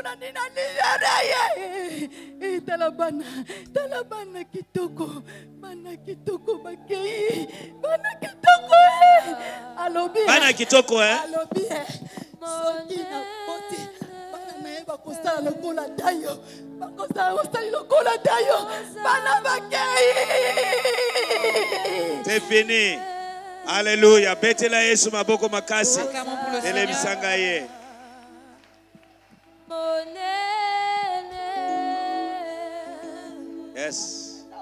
Speaker 1: Talabana kitoko. Bana kitoko bakei. Bana kitoko alobi. Bana kitoko alobi soki na poti. Bana naeba kosala lokola dayo. Bakosala osali lokola dayo. Bana bakei. C'est fini. Alléluia. Betela Yesu maboko makasi. Ele bisanga ye. Yes.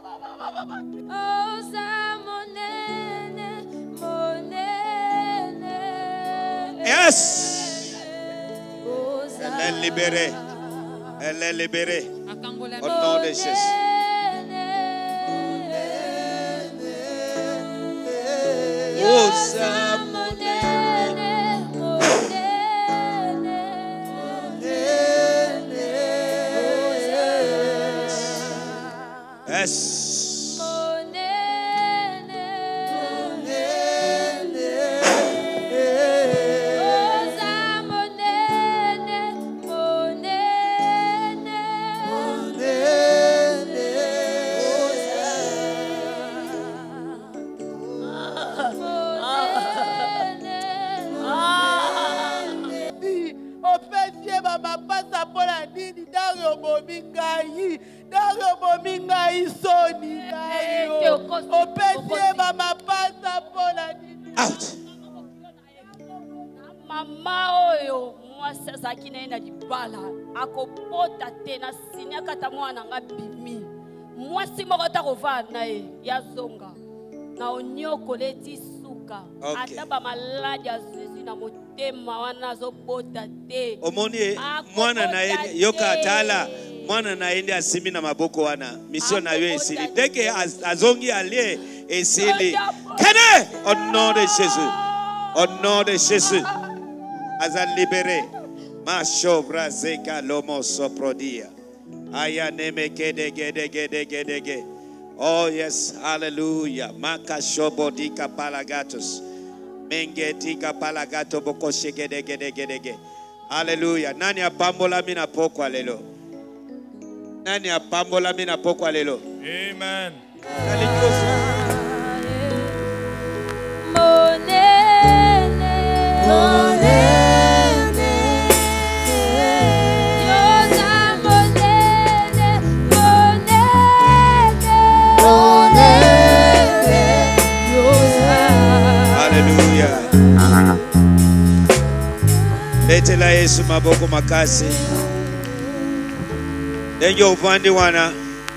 Speaker 1: Yes. Elle est libérée. Elle est libérée. Au nom de Jésus. Yes. Out.
Speaker 6: Mama oyo mwasi azaki na ye na libala akopota te na sinya kata mwana nga bimi mwasi moko takovala na ye yazonga na onyokole eti suka ata bamaladi azwi na motema wana azobota te
Speaker 1: omoni mwana na ye yoka atala mwana na ye ndi asimi na maboko wana mission na yo esili teke azongi alie esili kene au nom de Jésus. Au nom de Jésus. Azal libéré. Ma chobra zeka lomo soprodia. Aya neme gede gede gede gede gede. Oh yes, hallelujah. Maka shobodika palagatos. Mengetika palagato boko shegede gede gede gede. Hallelujah. Nani apambola mina pokwa lelo. Nani apambola mina pokwa lelo.
Speaker 2: Amen.
Speaker 1: Hallelujah. Betela Yesu maboko makasi. Denjo uvandi wana.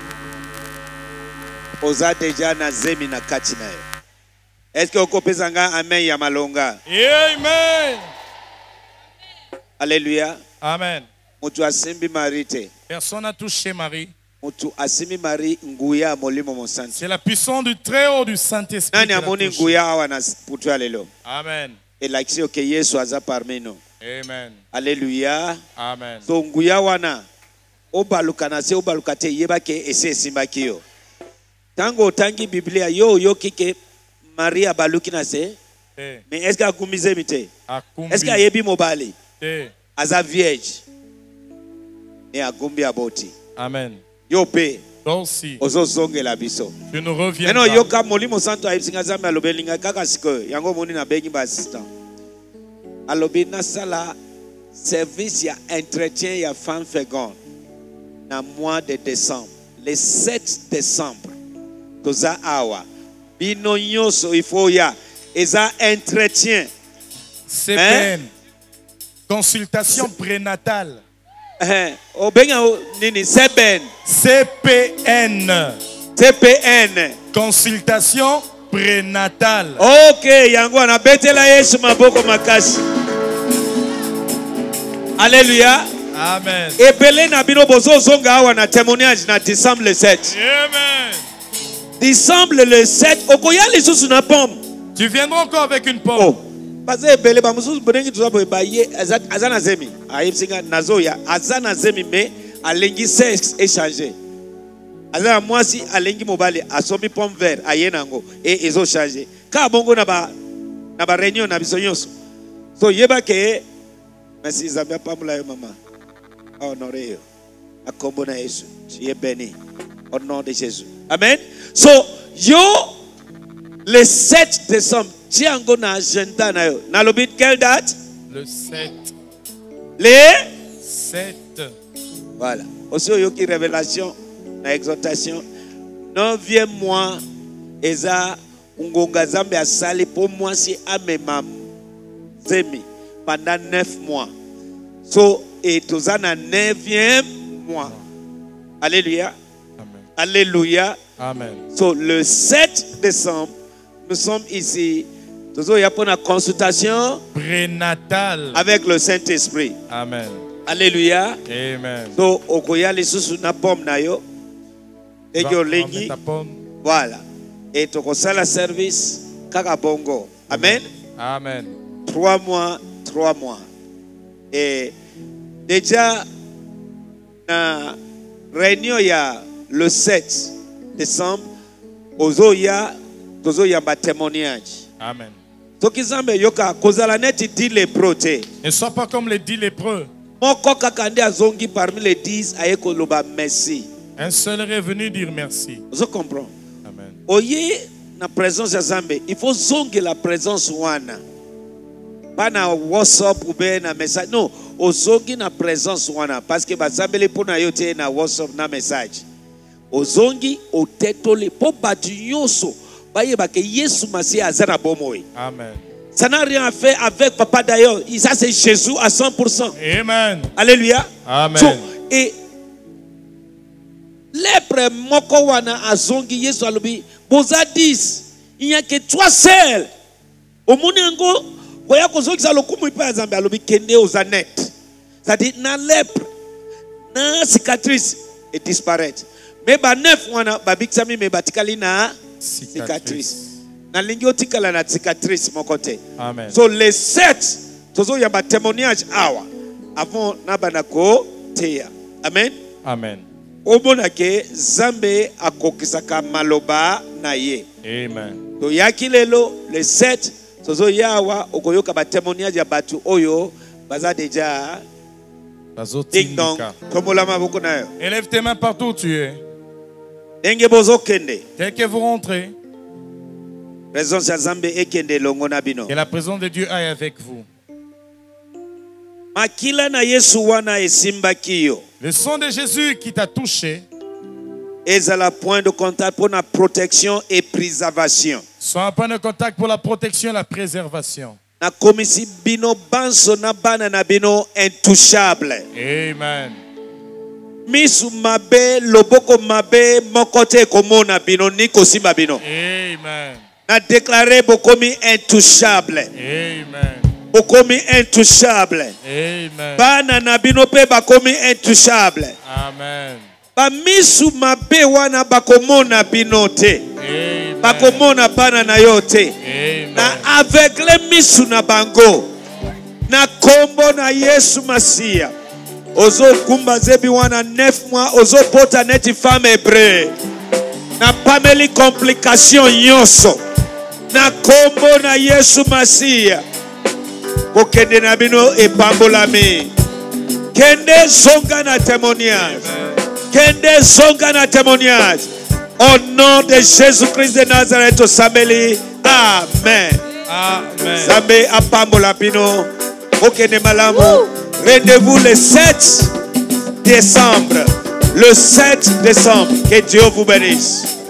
Speaker 1: Oza deja na zemi na kati na yo. Est-ce que vous pouvez amen ya malonga?
Speaker 2: Amen.
Speaker 1: Alléluia.
Speaker 2: Amen.
Speaker 1: Mutu asimbi marite.
Speaker 2: Personne n'a touché Marie.
Speaker 1: Mutu asimi Marie nguya molimo monsanti.
Speaker 2: C'est la puissance du Très-Haut du Saint-Esprit.
Speaker 1: Nani amoni nguya awa na putu alelo.
Speaker 2: Amen.
Speaker 1: Et l'action que Yesu aza parmi nous.
Speaker 2: Amen.
Speaker 1: Alléluia.
Speaker 2: Amen.
Speaker 1: So nguya wana obalukana se obalukate yeba ke ese simbaki yo. Tango tangi Biblia yo kike Maria balukina se. Mais est-ce qu'elle a commis mité? Est-ce qu'elle a yebi mobali? Aza vierge. Et a gumbi aboti.
Speaker 2: Amen.
Speaker 1: Yo pe.
Speaker 2: Aussi.
Speaker 1: Ozo zonge la biso.
Speaker 2: Tu nous reviens.
Speaker 1: Non yo ka molimo santo aipsinga zambe alobelinga kaka siko yango moni na bengi ba assistant. Alobina sala service ya entretien ya femme féconde na mois de décembre. Le 7 décembre. Toza awa. Bino nyoso ifo ya eza entretien.
Speaker 2: CPN. Consultation prénatale.
Speaker 1: Obenga nini CPN.
Speaker 2: CPN.
Speaker 1: CPN.
Speaker 2: Consultation prénatale.
Speaker 1: Ok, yango na betela Yesu maboko makasi. Alléluia.
Speaker 2: Amen.
Speaker 1: Et belé na bino bozo zonga awa na témoignage na décembre le 7.
Speaker 2: Amen.
Speaker 1: Décembre le 7, okoya lisusu na pomme.
Speaker 2: Tu viendras encore avec une pomme.
Speaker 1: Oh. Parce que belé ba mususu bonengi tuzapo baye azana zemi. Ayipsinga nazoya azana zemi mais alengi sexe échanger. Azana mwasi alengi mobali asomi pomme vert ayenango et ezo changer. Ka bongo na ba réunion na biso nyonso. So yeba ke merci Zambia pamula yo mama. Honoré yo. Akombo na Yesu. Tu es béni au nom de Jésus. Amen. So yo le 7 décembre tiango na agenda na yo. Na lobit quelle date?
Speaker 2: Le 7.
Speaker 1: Les
Speaker 2: 7.
Speaker 1: Voilà. Aussi yo qui révélation na exhortation 9e mois eza ungonga Zambe asali pour moi si amema zemi pendant 9 mois. So et tous en 9e mois. Alléluia.
Speaker 2: Amen.
Speaker 1: Alléluia.
Speaker 2: Amen.
Speaker 1: So le 7 décembre, nous sommes ici. Toujours il y a une consultation
Speaker 2: prénatale
Speaker 1: avec le Saint-Esprit.
Speaker 2: Amen.
Speaker 1: Alléluia.
Speaker 2: Amen.
Speaker 1: So okoya lisusu na pomme na yo. Ego lengi. Voilà. Et tokosala service kaka bongo. Amen.
Speaker 2: Amen.
Speaker 1: 3 mois. Et déjà na réunion ya le 7 décembre ozoya ba témoignage.
Speaker 2: Amen.
Speaker 1: Soki Zambe yoka kozala neti 10 lépreux te.
Speaker 2: Ne sois pas comme les 10 lépreux.
Speaker 1: Moko kaka nde azongi parmi les 10 ayeko loba merci.
Speaker 2: Un seul est venu dire merci.
Speaker 1: Vous comprenez?
Speaker 2: Amen.
Speaker 1: Oye na présence ya Zambe, il faut zonge la présence wana. Pas na WhatsApp ou bien na message. Non, ozongi na présence wana parce que bazambeli pona yote na WhatsApp na message. Ozongi otetoli po batu nyonso bayeba ke Yesu Masihi azana bomoi.
Speaker 2: Amen.
Speaker 1: Ça n'a rien à faire avec papa d'ailleurs. Ça c'est Jésus à 100%.
Speaker 2: Amen.
Speaker 1: Alléluia.
Speaker 2: Amen.
Speaker 1: So, et lèpre moko wana azongi Yesu alobi boza 10. Il n'y a que 3 seuls. Au monengo koya kozongisa lokumu ipa Zambe alobi kende ozanet. C'est-à-dire na lèpre na cicatrice et disparaître. Mais ba 9 wana babikisami me batikali na cicatrice. Na lingi otikala na cicatrice mon côté.
Speaker 2: Amen.
Speaker 1: So les 7 tozo ya ba témoignage awa avant na banako teya. Amen.
Speaker 2: Amen.
Speaker 1: Omona ke Zambe akokisaka maloba na ye.
Speaker 2: Amen.
Speaker 1: To yakilelo les 7 tozo yawa okoyoka ba témoignage ya batu oyo baza déjà ding dong. Tomolama boko na yo.
Speaker 2: Élève tes mains partout où tu es.
Speaker 1: Denge bozo kende.
Speaker 2: Dès que vous rentrez,
Speaker 1: présence ya Zambe ekende longo na bino.
Speaker 2: que la présence de Dieu aille avec vous.
Speaker 1: Makila na Yesu wana esimbaki yo.
Speaker 2: Le sang de Jésus qui t'a touché
Speaker 1: est à la point de contact pour la protection et préservation.
Speaker 2: Soit un point de contact pour la protection et la préservation.
Speaker 1: Na komisi bino banso na bana na bino intouchable.
Speaker 2: Amen.
Speaker 1: Misu mabe loboko mabe mokote komona bino niko simba bino.
Speaker 2: Amen.
Speaker 1: Na déclaré bokomi intouchable.
Speaker 2: Amen.
Speaker 1: Bokomi intouchable.
Speaker 2: Amen.
Speaker 1: Bana na bino pe bakomi intouchable.
Speaker 2: Amen.
Speaker 1: Ba misu mabe wana bakomona bino te.
Speaker 2: Amen.
Speaker 1: Bakomona bana na yo te.
Speaker 2: Amen.
Speaker 1: Na aveugle misu na bango. Na kombo na Yesu Masihi. Ozo kumba zebi wana 9 mois ozo pota neti femme hébreu. Na pameli complication nyonso. Na kombo na Yesu Masihi. Kokende na bino epambolami. Kende zonga na témoignage. Kende zonga na témoignage. Au nom de Jésus-Christ de Nazareth au Sameli. Amen.
Speaker 2: Amen.
Speaker 1: Zambe apambola bino. Okende malamu. Rendez-vous le 7 décembre. Le 7 décembre. Que Dieu vous bénisse.